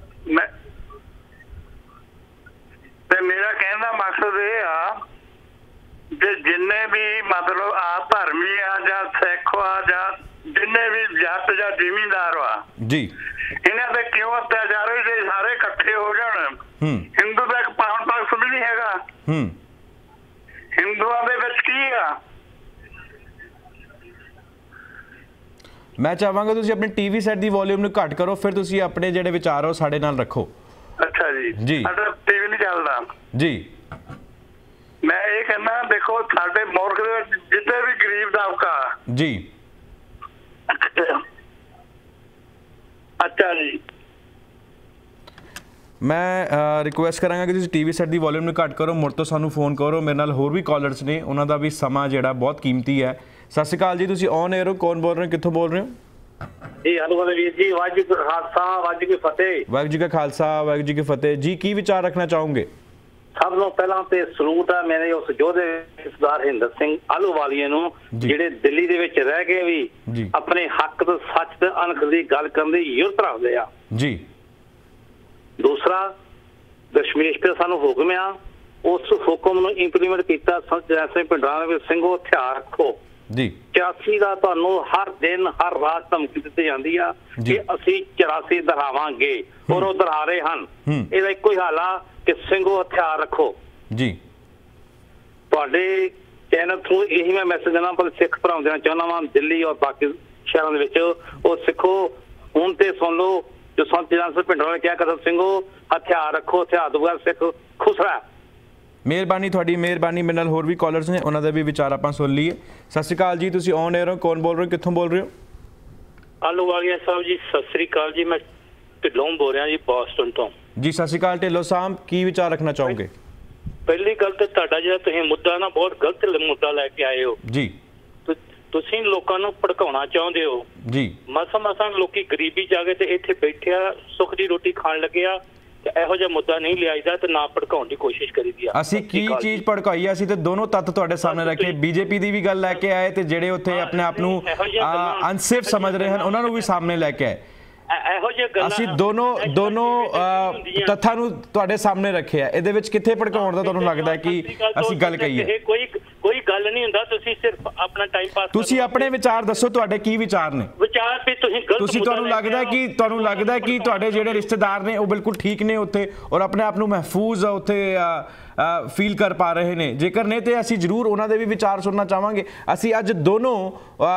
ਤੇ ਮੇਰਾ ਕਹਿਣ ਦਾ ਮਕਸਦ ਇਹ ਆ ਕਿ ਜਿੰਨੇ ਵੀ ਮਤਲਬ ਧਰਮੀ ਆ ਜਾਂ ਸਿੱਖ ਆ ਜਾਂ ਜਿੰਨੇ ਵੀ ਜੱਟ ਜਾਂ ਜ਼ਿਮੀਂਦਾਰ ਆ ਜੀ, ਇਹਨਾਂ ਤੇ ਕਿਉਂ ਅਤਿਆਚਾਰ ਹੋਏ? ਜੇ ਸਾਰੇ ਇਕੱਠੇ ਹੋ ਜਾਣ, ਹਿੰਦੂ ਦਾ ਇੱਕ ਪਾਉਣ ਪਕਸ਼ ਵੀ ਨਹੀਂ ਹੈਗਾ। ਹਿੰਦੂਆਂ ਦੇ ਵਿੱਚ ਕੀ ਆ? ਮੈਂ ਚਾਹਾਂਗਾ ਤੁਸੀਂ ਆਪਣੇ ਟੀਵੀ ਸੈੱਟ ਦੀ ਵੋਲਿਊਮ ਨੂੰ ਘੱਟ ਕਰੋ, ਫਿਰ ਤੁਸੀਂ ਆਪਣੇ ਜਿਹੜੇ ਵਿਚਾਰ ਹੋ ਸਾਡੇ ਨਾਲ ਰੱਖੋ। ਅੱਛਾ ਜੀ। ਜੀ ਟੀਵੀ ਨਹੀਂ ਚੱਲਦਾ ਜੀ। ਮੈਂ ਇਹ ਕਹਿੰਦਾ, ਦੇਖੋ ਸਾਡੇ ਮੁਲਕ ਦੇ ਵਿੱਚ ਜਿੱਥੇ ਵੀ ਗਰੀਬ ਤਬਕਾ ਜੀ। ਅੱਛਾ ਜੀ। ਮੈਂ ਰਿਕੁਐਸਟ ਕਰਾਂਗਾ ਕਿ ਤੁਸੀਂ ਟੀਵੀ ਸੈੱਟ ਦੀ ਵੋਲਿਊਮ ਨੂੰ ਘੱਟ ਕਰੋ, ਮੁੜ ਤੋਂ ਸਾਨੂੰ ਫੋਨ ਕਰੋ। ਮੇਰੇ ਨਾਲ ਹੋਰ ਵੀ ਕਾਲਰਸ ਨੇ, ਉਹਨਾਂ ਦਾ ਵੀ ਸਮਾਂ ਜਿਹੜਾ ਬਹੁਤ ਕੀਮਤੀ ਹੈ। ਸਤਿ ਸ਼੍ਰੀ ਅਕਾਲ ਜੀ, ਤੁਸੀਂ ਔਨ 에ਅਰ ਹੋ, ਕੌਣ ਬੋਲ ਰਹੇ ਹੋ, ਕਿੱਥੋਂ ਬੋਲ ਰਹੇ ਹੋ? ਜੀ ਹੈਲੋ ਵੀਰ ਜੀ, ਵਾਹਿਗੁਰੂ ਜੀ ਕਾ ਖਾਲਸਾ ਵਾਹਿਗੁਰੂ ਜੀ ਕੀ ਫਤਿਹ। ਵਾਹਿਗੁਰੂ ਜੀ ਕਾ ਖਾਲਸਾ ਵਾਹਿਗੁਰੂ ਜੀ ਕੀ ਫਤਿਹ ਜੀ। ਕੀ ਵਿਚਾਰ ਰੱਖਣਾ ਚਾਹੋਗੇ? ਸਭ ਤੋਂ ਪਹਿਲਾਂ ਤੇ ਸਲੂਟ ਹੈ ਮੇਰੇ ਉਸ ਯੋਧੇ ਸਰਦਾਰ ਹਿੰਦਰ ਸਿੰਘ ਆਹਲੂਵਾਲੀਆ ਨੂੰ, ਜਿਹੜੇ ਦਿੱਲੀ ਦੇ ਵਿੱਚ ਰਹਿ ਕੇ ਵੀ ਆਪਣੇ ਹੱਕ ਤੇ ਸੱਚ ਤੇ ਅਣਖ ਦੀ ਗੱਲ ਕਰਨ ਦੀ ਯੁਰਤ ਰੱਖਦੇ ਆ ਜੀ। ਦੂਸਰਾ, ਦਸ਼ਮੇਸ਼ ਤੇ ਸਾਨੂੰ ਹੁਕਮ ਆ, ਉਸ ਹੁਕਮ ਨੂੰ ਇੰਪਲੀਮੈਂਟ ਕੀਤਾ। ਜੈਸੇ ਪਿੰਡਾਂ ਵਿੱਚ ਸਿੰਘੋ ਹਥਿਆਰ ਰੱਖੋ ਜੀ। 84 ਦਾ ਤੁਹਾਨੂੰ ਹਰ ਦਿਨ ਹਰ ਰਾਤ ਧਮਕੀ ਦਿੱਤੀ ਜਾਂਦੀ ਆ ਕਿ ਅਸੀਂ 84 ਦੁਹਰਾਵਾਂਗੇ, ਔਰ ਉਹ ਦੁਹਰਾ ਰਹੇ ਹਨ। ਇਹਦਾ ਇੱਕੋ ਹੀ ਹਾਲ ਆ ਕਿ ਸਿੰਘੋ ਹਥਿਆਰ ਰੱਖੋ ਜੀ। ਤੁਹਾਡੇ ਚੈਨਲ ਥਰੂ ਇਹੀ ਮੈਂ ਮੈਸੇਜ ਦੇਣਾ, ਪਰ ਸਿੱਖ ਭਰਾਵਾਂ ਦੇਣਾ ਚਾਹੁੰਦਾ ਵਾਂ ਦਿੱਲੀ ਔਰ ਬਾਕੀ ਸ਼ਹਿਰਾਂ ਦੇ ਵਿੱਚ, ਉਹ ਸਿੱਖੋ ਹੁਣ ਤੇ ਸੁਣ ਲਓ ਜੋ ਸੰਤ ਜਨਰਲ ਪਿੰਡ ਵਾਲੇ ਕਿਹਾ ਕਰਦੇ, ਸਿੰਘੋ ਹਥਿਆਰ ਰੱਖੋ, ਹਥਿਆਰ ਤੋਂ ਬਗੈਰ ਸਿੱਖ ਖੁਸਰਾ। ਮਿਹਰਬਾਨੀ ਤੁਹਾਡੀ, ਮਿਹਰਬਾਨੀ। ਮੇਰੇ ਨਾਲ ਹੋਰ ਵੀ ਕਾਲਰਸ ਨੇ, ਉਹਨਾਂ ਦਾ ਵੀ ਵਿਚਾਰ ਆਪਾਂ ਸੁਣ ਲਈਏ। ਸਤਿ ਸ਼੍ਰੀ ਅਕਾਲ ਜੀ, ਤੁਸੀਂ ਔਨ 에ਅਰ ਹੋ, ਕੌਣ ਬੋਲ ਰਹੇ ਹੋ, ਕਿੱਥੋਂ ਬੋਲ ਰਹੇ ਹੋ? ਆਹਲੂਵਾਲੀਆ ਸਾਹਿਬ ਜੀ ਸਤਿ ਸ਼੍ਰੀ ਅਕਾਲ ਜੀ, ਮੈਂ ਢਿੱਲੋਂ ਬੋਲ ਰਿਹਾ ਜੀ, ਬੋਸਟਨ ਤੋਂ ਜੀ। ਸਤਿ ਸ਼੍ਰੀ ਅਕਾਲ ਢਿੱਲੋਂ ਸਾਹਿਬ, ਕੀ ਵਿਚਾਰ ਰੱਖਣਾ ਚਾਹੋਗੇ? ਪਹਿਲੀ ਗੱਲ ਤੇ ਤੁਹਾਡਾ ਜਿਹੜਾ ਤੁਸੀਂ ਮੁੱਦਾ ਨਾ ਬਹੁਤ ਗਲਤ ਮੁੱਦਾ ਲੈ ਕੇ ਆਏ ਹੋ ਜੀ। ਤੁਸੀਂ ਲੋਕਾਂ ਨੂੰ ਭੜਕਾਉਣਾ ਚਾਹੁੰਦੇ ਹੋ ਜੀ। ਮਸਾਂ ਲੋਕੀ ਗਰੀਬੀ ਜਾ ਕੇ ਤੇ ਇੱਥੇ ਬੈਠਿਆ ਸੁੱਖ ਦੀ ਰੋਟੀ ਖਾਣ ਲੱਗਿਆ, ਤੇ ਇਹੋ ਜਿਹਾ ਮੁੱਦਾ ਨਹੀਂ ਲਿਆਈਦਾ ਤੇ ਨਾ ਭੜਕਾਉਣ ਦੀ ਕੋਸ਼ਿਸ਼ ਕਰੀਦੀ ਆ। ਅਸੀਂ ਕੀ ਚੀਜ਼ ਭੜਕਾਈ? ਅਸੀਂ ਤੇ ਦੋਨੋਂ ਤੱਤ ਤੁਹਾਡੇ ਸਾਹਮਣੇ ਰੱਖੇ, ਬੀਜੇਪੀ ਦੀ ਵੀ ਗੱਲ ਲੈ ਕੇ ਆਏ ਤੇ ਜਿਹੜੇ ਉੱਥੇ ਆਪਣੇ ਆਪ ਨੂੰ ਅਨਸੇਫ ਸਮਝ ਰਹੇ ਹਨ ਉਹਨਾਂ ਨੂੰ ਵੀ ਸਾਹਮਣੇ ਲੈ ਕੇ ਆਏ। ਇਹੋ ਜਿਹੀ ਗੱਲਾਂ ਅਸੀਂ ਦੋਨੋਂ ਤੱਥਾਂ ਨੂੰ ਤੁਹਾਡੇ ਸਾਹਮਣੇ ਰੱਖਿਆ। ਇਹਦੇ ਵਿੱਚ ਕਿੱਥੇ ਭੜਕਾਉਣ ਦਾ ਤੁਹਾਨੂੰ ਲੱਗਦਾ ਹੈ ਕਿ ਅਸੀਂ ਗੱਲ ਕਹੀਏ? ਕੋਈ ਗੱਲ ਨਹੀਂ ਹੁੰਦਾ, ਤੁਸੀਂ ਸਿਰਫ ਆਪਣਾ ਟਾਈਮ ਪਾਸ। ਤੁਸੀਂ ਆਪਣੇ ਵਿਚਾਰ ਦੱਸੋ, ਤੁਹਾਡੇ ਕੀ ਵਿਚਾਰ ਨੇ? ਵਿਚਾਰ ਵੀ ਤੁਸੀਂ ਤੁਹਾਨੂੰ ਲੱਗਦਾ ਕਿ ਤੁਹਾਡੇ ਜਿਹੜੇ ਰਿਸ਼ਤੇਦਾਰ ਨੇ ਉਹ ਬਿਲਕੁਲ ਠੀਕ ਨੇ ਉੱਥੇ ਔਰ ਆਪਣੇ ਆਪ ਨੂੰ ਮਹਿਫੂਜ਼ ਉੱਥੇ ਫੀਲ ਕਰ ਪਾ ਰਹੇ ਨੇ? ਜੇਕਰ ਨਹੀਂ ਤੇ ਅਸੀਂ ਜ਼ਰੂਰ ਉਹਨਾਂ ਦੇ ਵੀ ਵਿਚਾਰ ਸੁਣਨਾ ਚਾਹਾਂਗੇ। ਅਸੀਂ ਅੱਜ ਦੋਨੋਂ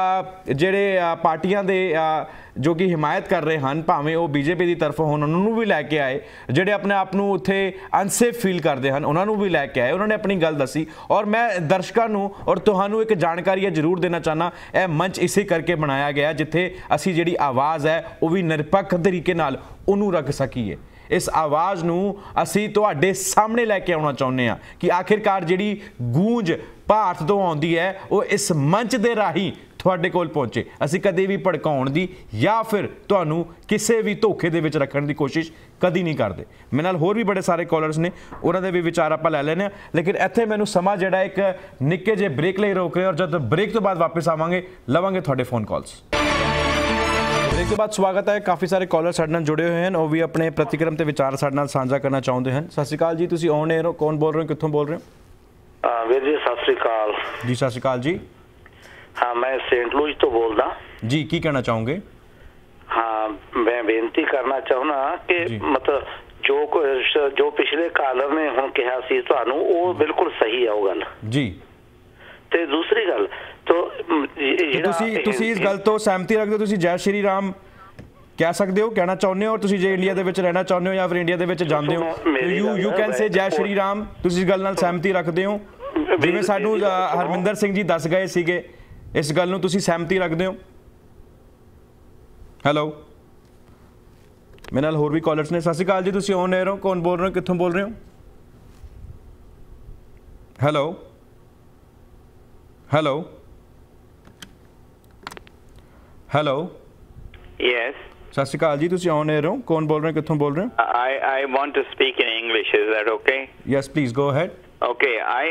ਜਿਹੜੇ ਪਾਰਟੀਆਂ ਦੇ ਜੋ ਕਿ ਹਿਮਾਇਤ ਕਰ ਰਹੇ ਹਨ, ਭਾਵੇਂ ਉਹ ਬੀਜੇਪੀ ਦੀ ਤਰਫੋਂ ਹੋਣ, ਉਹਨਾਂ ਨੂੰ ਵੀ ਲੈ ਕੇ ਆਏ। ਜਿਹੜੇ ਆਪਣੇ ਆਪ ਨੂੰ ਉੱਥੇ ਅਨਸੇਫ ਫੀਲ ਕਰਦੇ ਹਨ ਉਹਨਾਂ ਨੂੰ ਵੀ ਲੈ ਕੇ ਆਏ, ਉਹਨਾਂ ਨੇ ਆਪਣੀ ਗੱਲ ਦੱਸੀ। ਔਰ ਮੈਂ ਦਰਸ਼ਕਾਂ ਨੂੰ ਔਰ ਤੁਹਾਨੂੰ ਇੱਕ ਜਾਣਕਾਰੀ ਜ਼ਰੂਰ ਦੇਣਾ ਚਾਹੁੰਦਾ, ਇਹ ਮੰਚ ਇਸੇ ਕਰਕੇ ਬਣਾਇਆ ਗਿਆ ਜਿੱਥੇ ਅਸੀਂ ਜਿਹੜੀ ਆਵਾਜ਼ ਹੈ ਉਹ ਵੀ ਨਿਰਪੱਖ ਤਰੀਕੇ ਨਾਲ ਉਹਨੂੰ ਰੱਖ ਸਕੀਏ। ਇਸ ਆਵਾਜ਼ ਨੂੰ ਅਸੀਂ ਤੁਹਾਡੇ ਸਾਹਮਣੇ ਲੈ ਕੇ ਆਉਣਾ ਚਾਹੁੰਦੇ ਹਾਂ ਕਿ ਆਖਿਰਕਾਰ ਜਿਹੜੀ ਗੂੰਜ ਭਾਰਤ ਤੋਂ ਆਉਂਦੀ ਹੈ ਉਹ ਇਸ ਮੰਚ ਦੇ ਰਾਹੀਂ ਤੁਹਾਡੇ ਕੋਲ ਪਹੁੰਚੇ। ਅਸੀਂ ਕਦੇ ਵੀ ਭੜਕਾਉਣ ਦੀ ਜਾਂ ਫਿਰ ਤੁਹਾਨੂੰ ਕਿਸੇ ਵੀ ਧੋਖੇ ਦੇ ਵਿੱਚ ਰੱਖਣ ਦੀ ਕੋਸ਼ਿਸ਼ ਕਦੀ ਨਹੀਂ ਕਰਦੇ। ਮੇਰੇ ਨਾਲ ਹੋਰ ਵੀ ਬੜੇ ਸਾਰੇ ਕਾਲਰਸ ਨੇ, ਉਹਨਾਂ ਦੇ ਵੀ ਵਿਚਾਰ ਆਪਾਂ ਲੈ ਲੈਣੇ ਆ, ਲੇਕਿਨ ਇੱਥੇ ਮੈਨੂੰ ਸਮਾਂ ਜਿਹੜਾ ਇੱਕ ਨਿੱਕੇ ਜਿਹੇ ਬ੍ਰੇਕ ਲਈ ਰੋਕ ਰਿਹਾ ਔਰ ਜਦ ਬ੍ਰੇਕ ਤੋਂ ਬਾਅਦ ਵਾਪਸ ਆਵਾਂਗੇ ਲਵਾਂਗੇ ਤੁਹਾਡੇ ਫੋਨ ਕਾਲਸ। ਬ੍ਰੇਕ ਤੋਂ ਬਾਅਦ ਸਵਾਗਤ ਹੈ। ਕਾਫੀ ਸਾਰੇ ਕਾਲਰ ਸਾਡੇ ਨਾਲ ਜੁੜੇ ਹੋਏ ਹਨ, ਉਹ ਵੀ ਆਪਣੇ ਪ੍ਰਤੀਕਰਮ ਤੇ ਵਿਚਾਰ ਸਾਡੇ ਨਾਲ ਸਾਂਝਾ ਕਰਨਾ ਚਾਹੁੰਦੇ ਹਨ। ਸਤਿ ਸ਼੍ਰੀ ਅਕਾਲ ਜੀ, ਤੁਸੀਂ ਔਨ 에ਅਰ ਹੋ, ਕੌਣ ਬੋਲ ਰਹੇ ਹੋ, ਕਿੱਥੋਂ ਬੋਲ ਰਹੇ ਹੋ? ਵੀਰ ਜੀ ਸਤਿ ਸ਼੍ਰੀ ਅਕਾਲ ਜੀ। ਸਤਿ ਸ਼੍ਰੀ ਅਕਾਲ ਜੀ। ਹਾਂ, ਮੈਂ ਸੇਂਟ ਲੂਇਸ ਤੋਂ ਬੋਲਦਾ ਜੀ। ਕੀ ਕਹਿਣਾ ਚਾਹੋਗੇ? ਹਾਂ, ਮੈਂ ਬੇਨਤੀ ਕਰਨਾ ਚਾਹੁੰਦਾ ਕਿ ਮਤਲਬ ਜੋ ਪਿਛਲੇ ਕਾਲਰ ਨੇ ਹੁਣ ਕਿਹਾ ਸੀ ਤੁਹਾਨੂੰ, ਉਹ ਬਿਲਕੁਲ ਸਹੀ ਆ ਉਹ ਗੱਲ ਜੀ। ਤੇ ਦੂਸਰੀ ਗੱਲ ਤੁਸੀਂ ਇਸ ਗੱਲ ਤੋਂ ਸਹਿਮਤੀ ਰੱਖਦੇ ਹੋ? ਤੁਸੀਂ ਜੈ ਸ਼੍ਰੀ ਰਾਮ ਕਹਿ ਸਕਦੇ ਹੋ, ਕਹਿਣਾ ਚਾਹੁੰਦੇ ਹੋ? ਤੁਸੀਂ ਜੇ ਇੰਡੀਆ ਦੇ ਵਿੱਚ ਰਹਿਣਾ ਚਾਹੁੰਦੇ ਹੋ ਜਾਂ ਫਿਰ ਇੰਡੀਆ ਦੇ ਵਿੱਚ ਜਾਂਦੇ ਹੋ, ਯੂ ਕੈਨ ਸੇ ਜੈ ਸ਼੍ਰੀ ਰਾਮ। ਤੁਸੀਂ ਇਸ ਗੱਲ ਨਾਲ ਸਹਿਮਤੀ ਰੱਖਦੇ ਹੋ? ਜਿਵੇਂ ਸਾਨੂੰ ਹਰਮਿੰਦਰ ਸਿੰਘ ਜੀ ਦੱਸ ਗਏ ਸੀਗੇ, ਇਸ ਗੱਲ ਨੂੰ ਤੁਸੀਂ ਸਹਿਮਤੀ ਰੱਖਦੇ ਹੋ? ਹੈਲੋ, ਮੇਰੇ ਨਾਲ ਹੋਰ ਵੀ ਕਾਲਰਸ ਨੇ। ਸਤਿ ਸ਼੍ਰੀ ਅਕਾਲ ਜੀ, ਤੁਸੀਂ ਔਨ 에ਅਰ ਹੋ, ਕੌਣ ਬੋਲ ਰਹੇ ਹੋ, ਕਿੱਥੋਂ ਬੋਲ ਰਹੇ ਹੋ? ਹੈਲੋ ਹੈਲੋ ਹੈਲੋ ਯੈਸ, ਸਤਿ ਸ਼੍ਰੀ ਅਕਾਲ ਜੀ, ਤੁਸੀਂ ਔਨ 에ਅਰ ਹੋ, ਕੌਣ ਬੋਲ ਰਹੇ ਹੋ, ਕਿੱਥੋਂ ਬੋਲ ਰਹੇ ਹੋ? I want to speak in English, is that okay? Yes, please go ahead. Okay,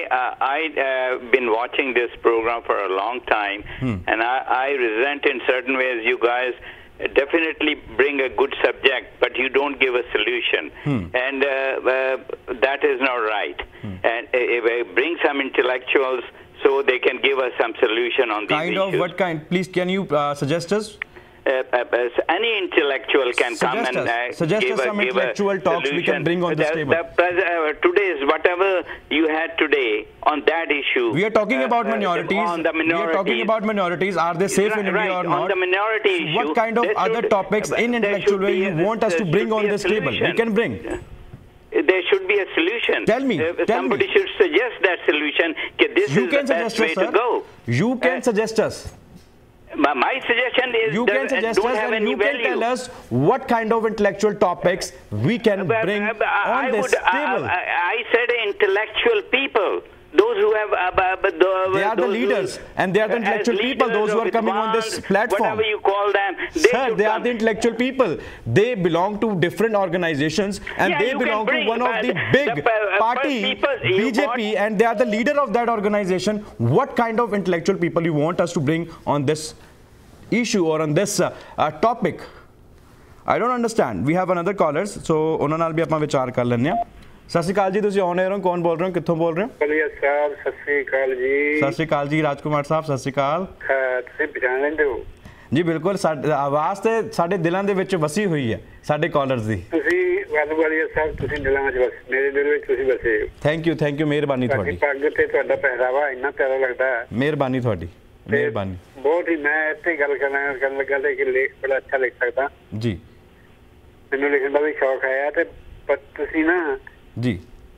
I been watching this program for a long time, and I resent in certain ways you guys definitely bring a good subject, but you don't give a solution, and that is not right. And bring some intellectuals so they can give us some solution on these issues. Kind of what kind? Please, can you suggest us? Any intellectual can come and suggest us some intellectual talks we can bring on this table. Today's whatever you had today on that issue. We are talking about minorities. On the minorities. We are talking about minorities. Are they safe in India or not? On the minority issue. What kind of other topics in intellectual way you want us to bring on this table? We can bring. There should be a solution. Tell me. Somebody should suggest that solution. This is the best way to go. You can suggest us. My suggestion is you can suggest us and you can tell us what kind of intellectual topics we can bring on this table. I said intellectual people. Those who have they are the leaders and they are the intellectual people, those who are coming on this platform. Whatever you call them. Sir, they are the intellectual people. They belong to different organizations and they belong to one of the big party, BJP, and they are the leader of that organization. What kind of intellectual people you want us to bring on this issue or on this topic? I don't understand. We have another callers, so ਉਹਨਾਂ ਨਾਲ ਵੀ ਆਪਾਂ ਵਿਚਾਰ ਕਰ ਲੈਂਦੇ ਹਾਂ। ਸਤਿ ਸ਼੍ਰੀ ਅਕਾਲ ਜੀ, ਤੁਸੀਂ ਔਨ 에ਅਰ ਹੋ, ਕੌਣ ਬੋਲ ਰਹੇ ਹੋ, ਕਿੱਥੋਂ ਬੋਲ ਰਹੇ ਹੋ? ਸਾਹਿਬ ਸਤਿ ਸ਼੍ਰੀ ਅਕਾਲ ਜੀ। ਸਤਿ ਸ਼੍ਰੀ ਅਕਾਲ ਜੀ, ਰਾਜਕੁਮਾਰ ਸਾਹਿਬ ਸਤਿ ਸ਼੍ਰੀ ਅਕਾਲ। ਤੁਸੀਂ ਪਛਾਣ ਲੈਂਦੇ ਹੋ ਜੀ? ਬਿਲਕੁਲ, ਆਵਾਜ਼ ਤੇ ਸਾਡੇ ਦਿਲਾਂ ਦੇ ਵਿੱਚ ਵਸੀ ਹੋਈ ਹੈ ਸਾਡੇ ਕਾਲਰਸ ਦੀ। ਤੁਸੀਂ ਵਾਲੀਆ ਸਾਹਿਬ, ਤੁਸੀਂ ਦਿਲਾਂ ਵਿੱਚ ਬਸ, ਮੇਰੇ ਦਿਲ ਵਿੱਚ ਤੁਸੀਂ ਵਸੇ ਹੋ। ਥੈਂਕ ਯੂ, ਮਿਹਰਬਾਨੀ ਤੁਹਾਡੀ। ਪੱਗ ਤੇ ਤੁਹਾਡਾ ਪਹਿਰਾਵਾ ਇੰਨਾ ਪਿਆਰਾ ਲੱਗਦਾ ਹੈ। ਮਿਹਰਬਾਨੀ ਤੁਹਾਡੀ, ਮਿਹਰਬਾਨੀ ਬਹੁਤ ਹੀ। ਮੈਂ ਇੱਥੇ ਗੱਲ ਕਰਨ ਲੱਗਾ ਤੇ ਕਿ ਲੇਖ ਬੜਾ ਅੱਛਾ ਲਿਖ ਸਕਦਾ ਜੀ, ਮੈਨੂੰ ਲਿਖਣ ਦਾ ਵੀ ਸ਼ੌਕ ਹੈ। ਤੇ ਪਰ ਤੁਸੀਂ ਨਾ ਜੀ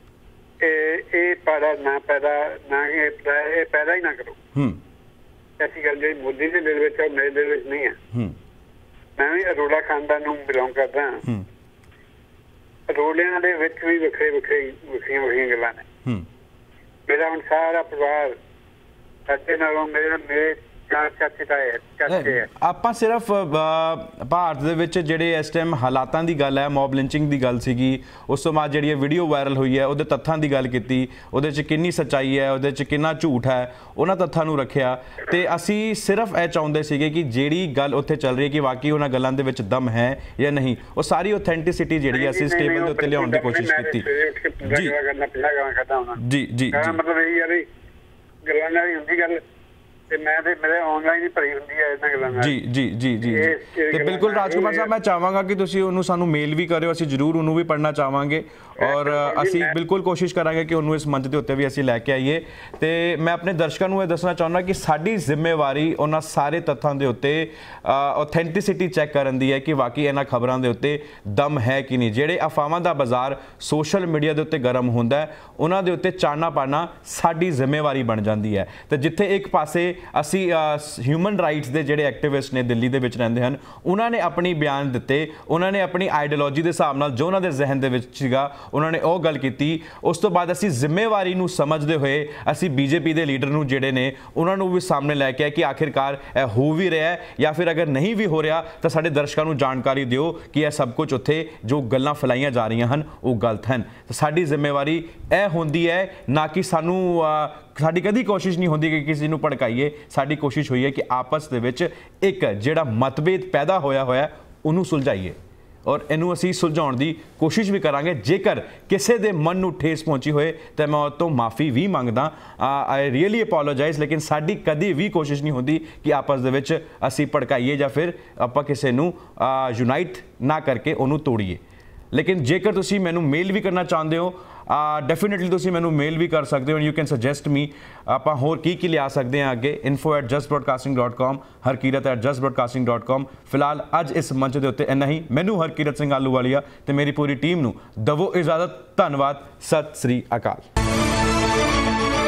ਇਹ ਪੈਦਾ ਹੀ ਨਾ ਕਰੋ। ਐਸੀ ਗੱਲ ਜਿਹੜੀ ਮੋਦੀ ਦੇ ਦਿਲ ਵਿੱਚ ਹੈ ਮੇਰੇ ਦਿਲ ਵਿੱਚ ਨਹੀਂ ਹੈ। ਮੈਂ ਵੀ ਅਰੋੜਾ ਖਾਨਦਾਨ ਨੂੰ ਬਿਲੋਂਗ ਕਰਦਾ। ਅਰੋੜਿਆਂ ਦੇ ਵਿੱਚ ਵੀ ਵੱਖਰੀਆਂ ਗੱਲਾਂ ਨੇ। ਮੇਰਾ ਹੁਣ ਸਾਰਾ ਪਰਿਵਾਰ ਸਾਡੇ ਨਾਲੋਂ ਮੇਰੇ ਆਪਾਂ ਸਿਰਫ ਭਾਰਤ ਦੇ ਵਿੱਚ ਜਿਹੜੇ ਇਸ ਟਾਈਮ ਹਾਲਾਤਾਂ ਦੀ ਗੱਲ ਹੈ, ਮੌਬ ਲਿੰਚਿੰਗ ਦੀ ਗੱਲ ਸੀਗੀ, ਉਸ ਤੋਂ ਬਾਅਦ ਜਿਹੜੀ ਵੀਡੀਓ ਵਾਇਰਲ ਹੋਈ ਹੈ ਉਹਦੇ ਤੱਥਾਂ ਦੀ ਗੱਲ ਕੀਤੀ, ਉਹਦੇ 'ਚ ਕਿੰਨੀ ਸੱਚਾਈ ਹੈ, ਉਹਦੇ 'ਚ ਕਿੰਨਾ ਝੂਠ ਹੈ, ਉਹਨਾਂ ਤੱਥਾਂ ਨੂੰ ਰੱਖਿਆ। ਤੇ ਅਸੀਂ ਸਿਰਫ ਇਹ ਚਾਹੁੰਦੇ ਸੀਗੇ ਕਿ ਜਿਹੜੀ ਗੱਲ ਉੱਥੇ ਚੱਲ ਰਹੀ ਹੈ ਕਿ ਵਾਕਈ ਉਹਨਾਂ ਗੱਲਾਂ ਦੇ ਵਿੱਚ ਦਮ ਹੈ ਜਾਂ ਨਹੀਂ, ਉਹ ਸਾਰੀ ਆਥੈਂਟਿਸਿਟੀ ਜਿਹੜੀ ਅਸੀਂ ਇਸ ਟੇਬਲ ਦੇ ਉੱਤੇ ਲਿਆਉਣ ਦੀ ਕੋਸ਼ਿਸ਼ ਕੀਤੀ। ਜੀ ਜੀ ਮਤਲਬ ਇਹ ਯਾਰ ਗੱਲਾਂ ਨਾਲ ਹੀ ਹੁੰਦੀ ਗੱਲ, ਤੇ ਮੈਂ ਤੇ ਮੇਰੇ ਆਨਲਾਈਨ ਹੀ ਭਰੀ ਹੁੰਦੀ ਹੈ ਇਹਨਾਂ ਗੱਲਾਂ ਨਾਲ। ਜੀ ਜੀ ਜੀ ਜੀ ਤੇ ਬਿਲਕੁਲ ਰਾਜਕੁਮਾਰ ਸਾਹਿਬ, ਮੈਂ ਚਾਹਾਂਗਾ ਕਿ ਤੁਸੀਂ ਉਹਨੂੰ ਸਾਨੂੰ ਮੇਲ ਵੀ ਕਰਿਓ, ਅਸੀਂ ਜ਼ਰੂਰ ਉਹਨੂੰ ਵੀ ਪੜ੍ਹਨਾ ਚਾਹਾਂਗੇ ਔਰ ਅਸੀਂ ਬਿਲਕੁਲ ਕੋਸ਼ਿਸ਼ ਕਰਾਂਗੇ ਕਿ ਉਹਨੂੰ ਇਸ ਮੰਚ ਦੇ ਉੱਤੇ ਵੀ ਅਸੀਂ ਲੈ ਕੇ ਆਈਏ। ਤੇ ਮੈਂ ਆਪਣੇ ਦਰਸ਼ਕਾਂ ਨੂੰ ਇਹ ਦੱਸਣਾ ਚਾਹੁੰਦਾ ਕਿ ਸਾਡੀ ਜ਼ਿੰਮੇਵਾਰੀ ਉਹਨਾਂ ਸਾਰੇ ਤੱਥਾਂ ਦੇ ਉੱਤੇ ਆਥੈਂਟਿਸਿਟੀ ਚੈੱਕ ਕਰਨ ਦੀ ਹੈ ਕਿ ਵਾਕਈ ਇਹਨਾਂ ਖਬਰਾਂ ਦੇ ਉੱਤੇ ਦਮ ਹੈ ਕਿ ਨਹੀਂ। ਜਿਹੜੇ ਅਫਵਾਹਾਂ ਦਾ ਬਾਜ਼ਾਰ ਸੋਸ਼ਲ ਮੀਡੀਆ ਦੇ ਉੱਤੇ ਗਰਮ ਹੁੰਦਾ ਹੈ, ਉਹਨਾਂ ਦੇ ਉੱਤੇ ਚਾਨਣਾ ਪਾਣਾ ਸਾਡੀ ਜ਼ਿੰਮੇਵਾਰੀ ਬਣ ਜਾਂਦੀ ਹੈ। ਤੇ ਜਿੱਥੇ ਇੱਕ ਪਾਸੇ ਅਸੀਂ ਹਿਊਮਨ ਰਾਈਟਸ ਦੇ ਜਿਹੜੇ ਐਕਟਿਵਿਸਟ ਨੇ ਦਿੱਲੀ ਦੇ ਵਿੱਚ ਰਹਿੰਦੇ ਹਨ, ਉਹਨਾਂ ਨੇ ਆਪਣੀ ਬਿਆਨ ਦਿੱਤੇ, ਉਹਨਾਂ ਨੇ ਆਪਣੀ ਆਈਡੀਓਲੋਜੀ ਦੇ ਹਿਸਾਬ ਨਾਲ ਜੋ ਉਹਨਾਂ ਦੇ ਜ਼ਿਹਨ ਦੇ ਵਿੱਚ ਸੀਗਾ ਉਹਨਾਂ ਨੇ ਉਹ ਗੱਲ ਕੀਤੀ। ਉਸ ਤੋਂ ਬਾਅਦ ਅਸੀਂ ਜ਼ਿੰਮੇਵਾਰੀ ਨੂੰ ਸਮਝਦੇ ਹੋਏ ਅਸੀਂ ਬੀਜੇਪੀ ਦੇ ਲੀਡਰ ਨੂੰ ਜਿਹੜੇ ਨੇ ਉਹਨਾਂ ਨੂੰ ਵੀ ਸਾਹਮਣੇ ਲੈ ਕੇ ਆਏ ਕਿ ਆਖਿਰਕਾਰ ਇਹ ਹੋ ਵੀ ਰਿਹਾ ਹੈ ਜਾਂ ਫਿਰ ਅਗਰ ਨਹੀਂ ਵੀ ਹੋ ਰਿਹਾ ਤਾਂ ਸਾਡੇ ਦਰਸ਼ਕਾਂ ਨੂੰ ਜਾਣਕਾਰੀ ਦਿਓ ਕਿ ਇਹ ਸਭ ਕੁਝ ਉੱਥੇ ਜੋ ਗੱਲਾਂ ਫੈਲਾਈਆਂ ਜਾ ਰਹੀਆਂ ਹਨ ਉਹ ਗਲਤ ਹਨ। ਸਾਡੀ ਜ਼ਿੰਮੇਵਾਰੀ ਇਹ ਹੁੰਦੀ ਹੈ, ਨਾ ਕਿ ਸਾਡੀ ਕਦੀ ਕੋਸ਼ਿਸ਼ ਨਹੀਂ ਹੁੰਦੀ ਕਿ ਕਿਸੇ ਨੂੰ ਭੜਕਾਈਏ। ਸਾਡੀ ਕੋਸ਼ਿਸ਼ ਹੋਈ ਹੈ ਕਿ ਆਪਸ ਦੇ ਵਿੱਚ ਇੱਕ ਜਿਹੜਾ ਮਤਭੇਦ ਪੈਦਾ ਹੋਇਆ ਉਹਨੂੰ ਸੁਲਝਾਈਏ ਔਰ ਇਹਨੂੰ ਅਸੀਂ ਸੁਲਝਾਉਣ ਦੀ ਕੋਸ਼ਿਸ਼ ਵੀ ਕਰਾਂਗੇ। ਜੇਕਰ ਕਿਸੇ ਦੇ ਮਨ ਨੂੰ ਠੇਸ ਪਹੁੰਚੀ ਹੋਏ ਤਾਂ ਮੈਂ ਉਹ ਤੋਂ ਮਾਫੀ ਵੀ ਮੰਗਦਾ, ਆਈ ਰੀਅਲੀ ਅਪੋਲੋਜਾਈਜ਼। ਲੇਕਿਨ ਸਾਡੀ ਕਦੀ ਵੀ ਕੋਸ਼ਿਸ਼ ਨਹੀਂ ਹੁੰਦੀ ਕਿ ਆਪਸ ਦੇ ਵਿੱਚ ਅਸੀਂ ਭੜਕਾਈਏ ਜਾਂ ਫਿਰ ਆਪਾਂ ਕਿਸੇ ਨੂੰ ਯੂਨਾਈਟ ਨਾ ਕਰਕੇ ਉਹਨੂੰ ਤੋੜੀਏ। लेकिन जेकर तुसी मैनू मेल भी करना चाहते हो डेफिनेटली तुसी मैनू मेल भी कर सकते हो। यू कैन सजैसट मी आप होर की लिया सकते हैं अगे info@justbroadcasting.com harkirat@justbroadcasting.com। फिलहाल अज इस मंच के उत्ते इन्ना ही। मैनू हरकीरत सिंह आलूवालिया ते मेरी पूरी टीम नू दवो इजाजत। धन्यवाद। सत श्री अकाल।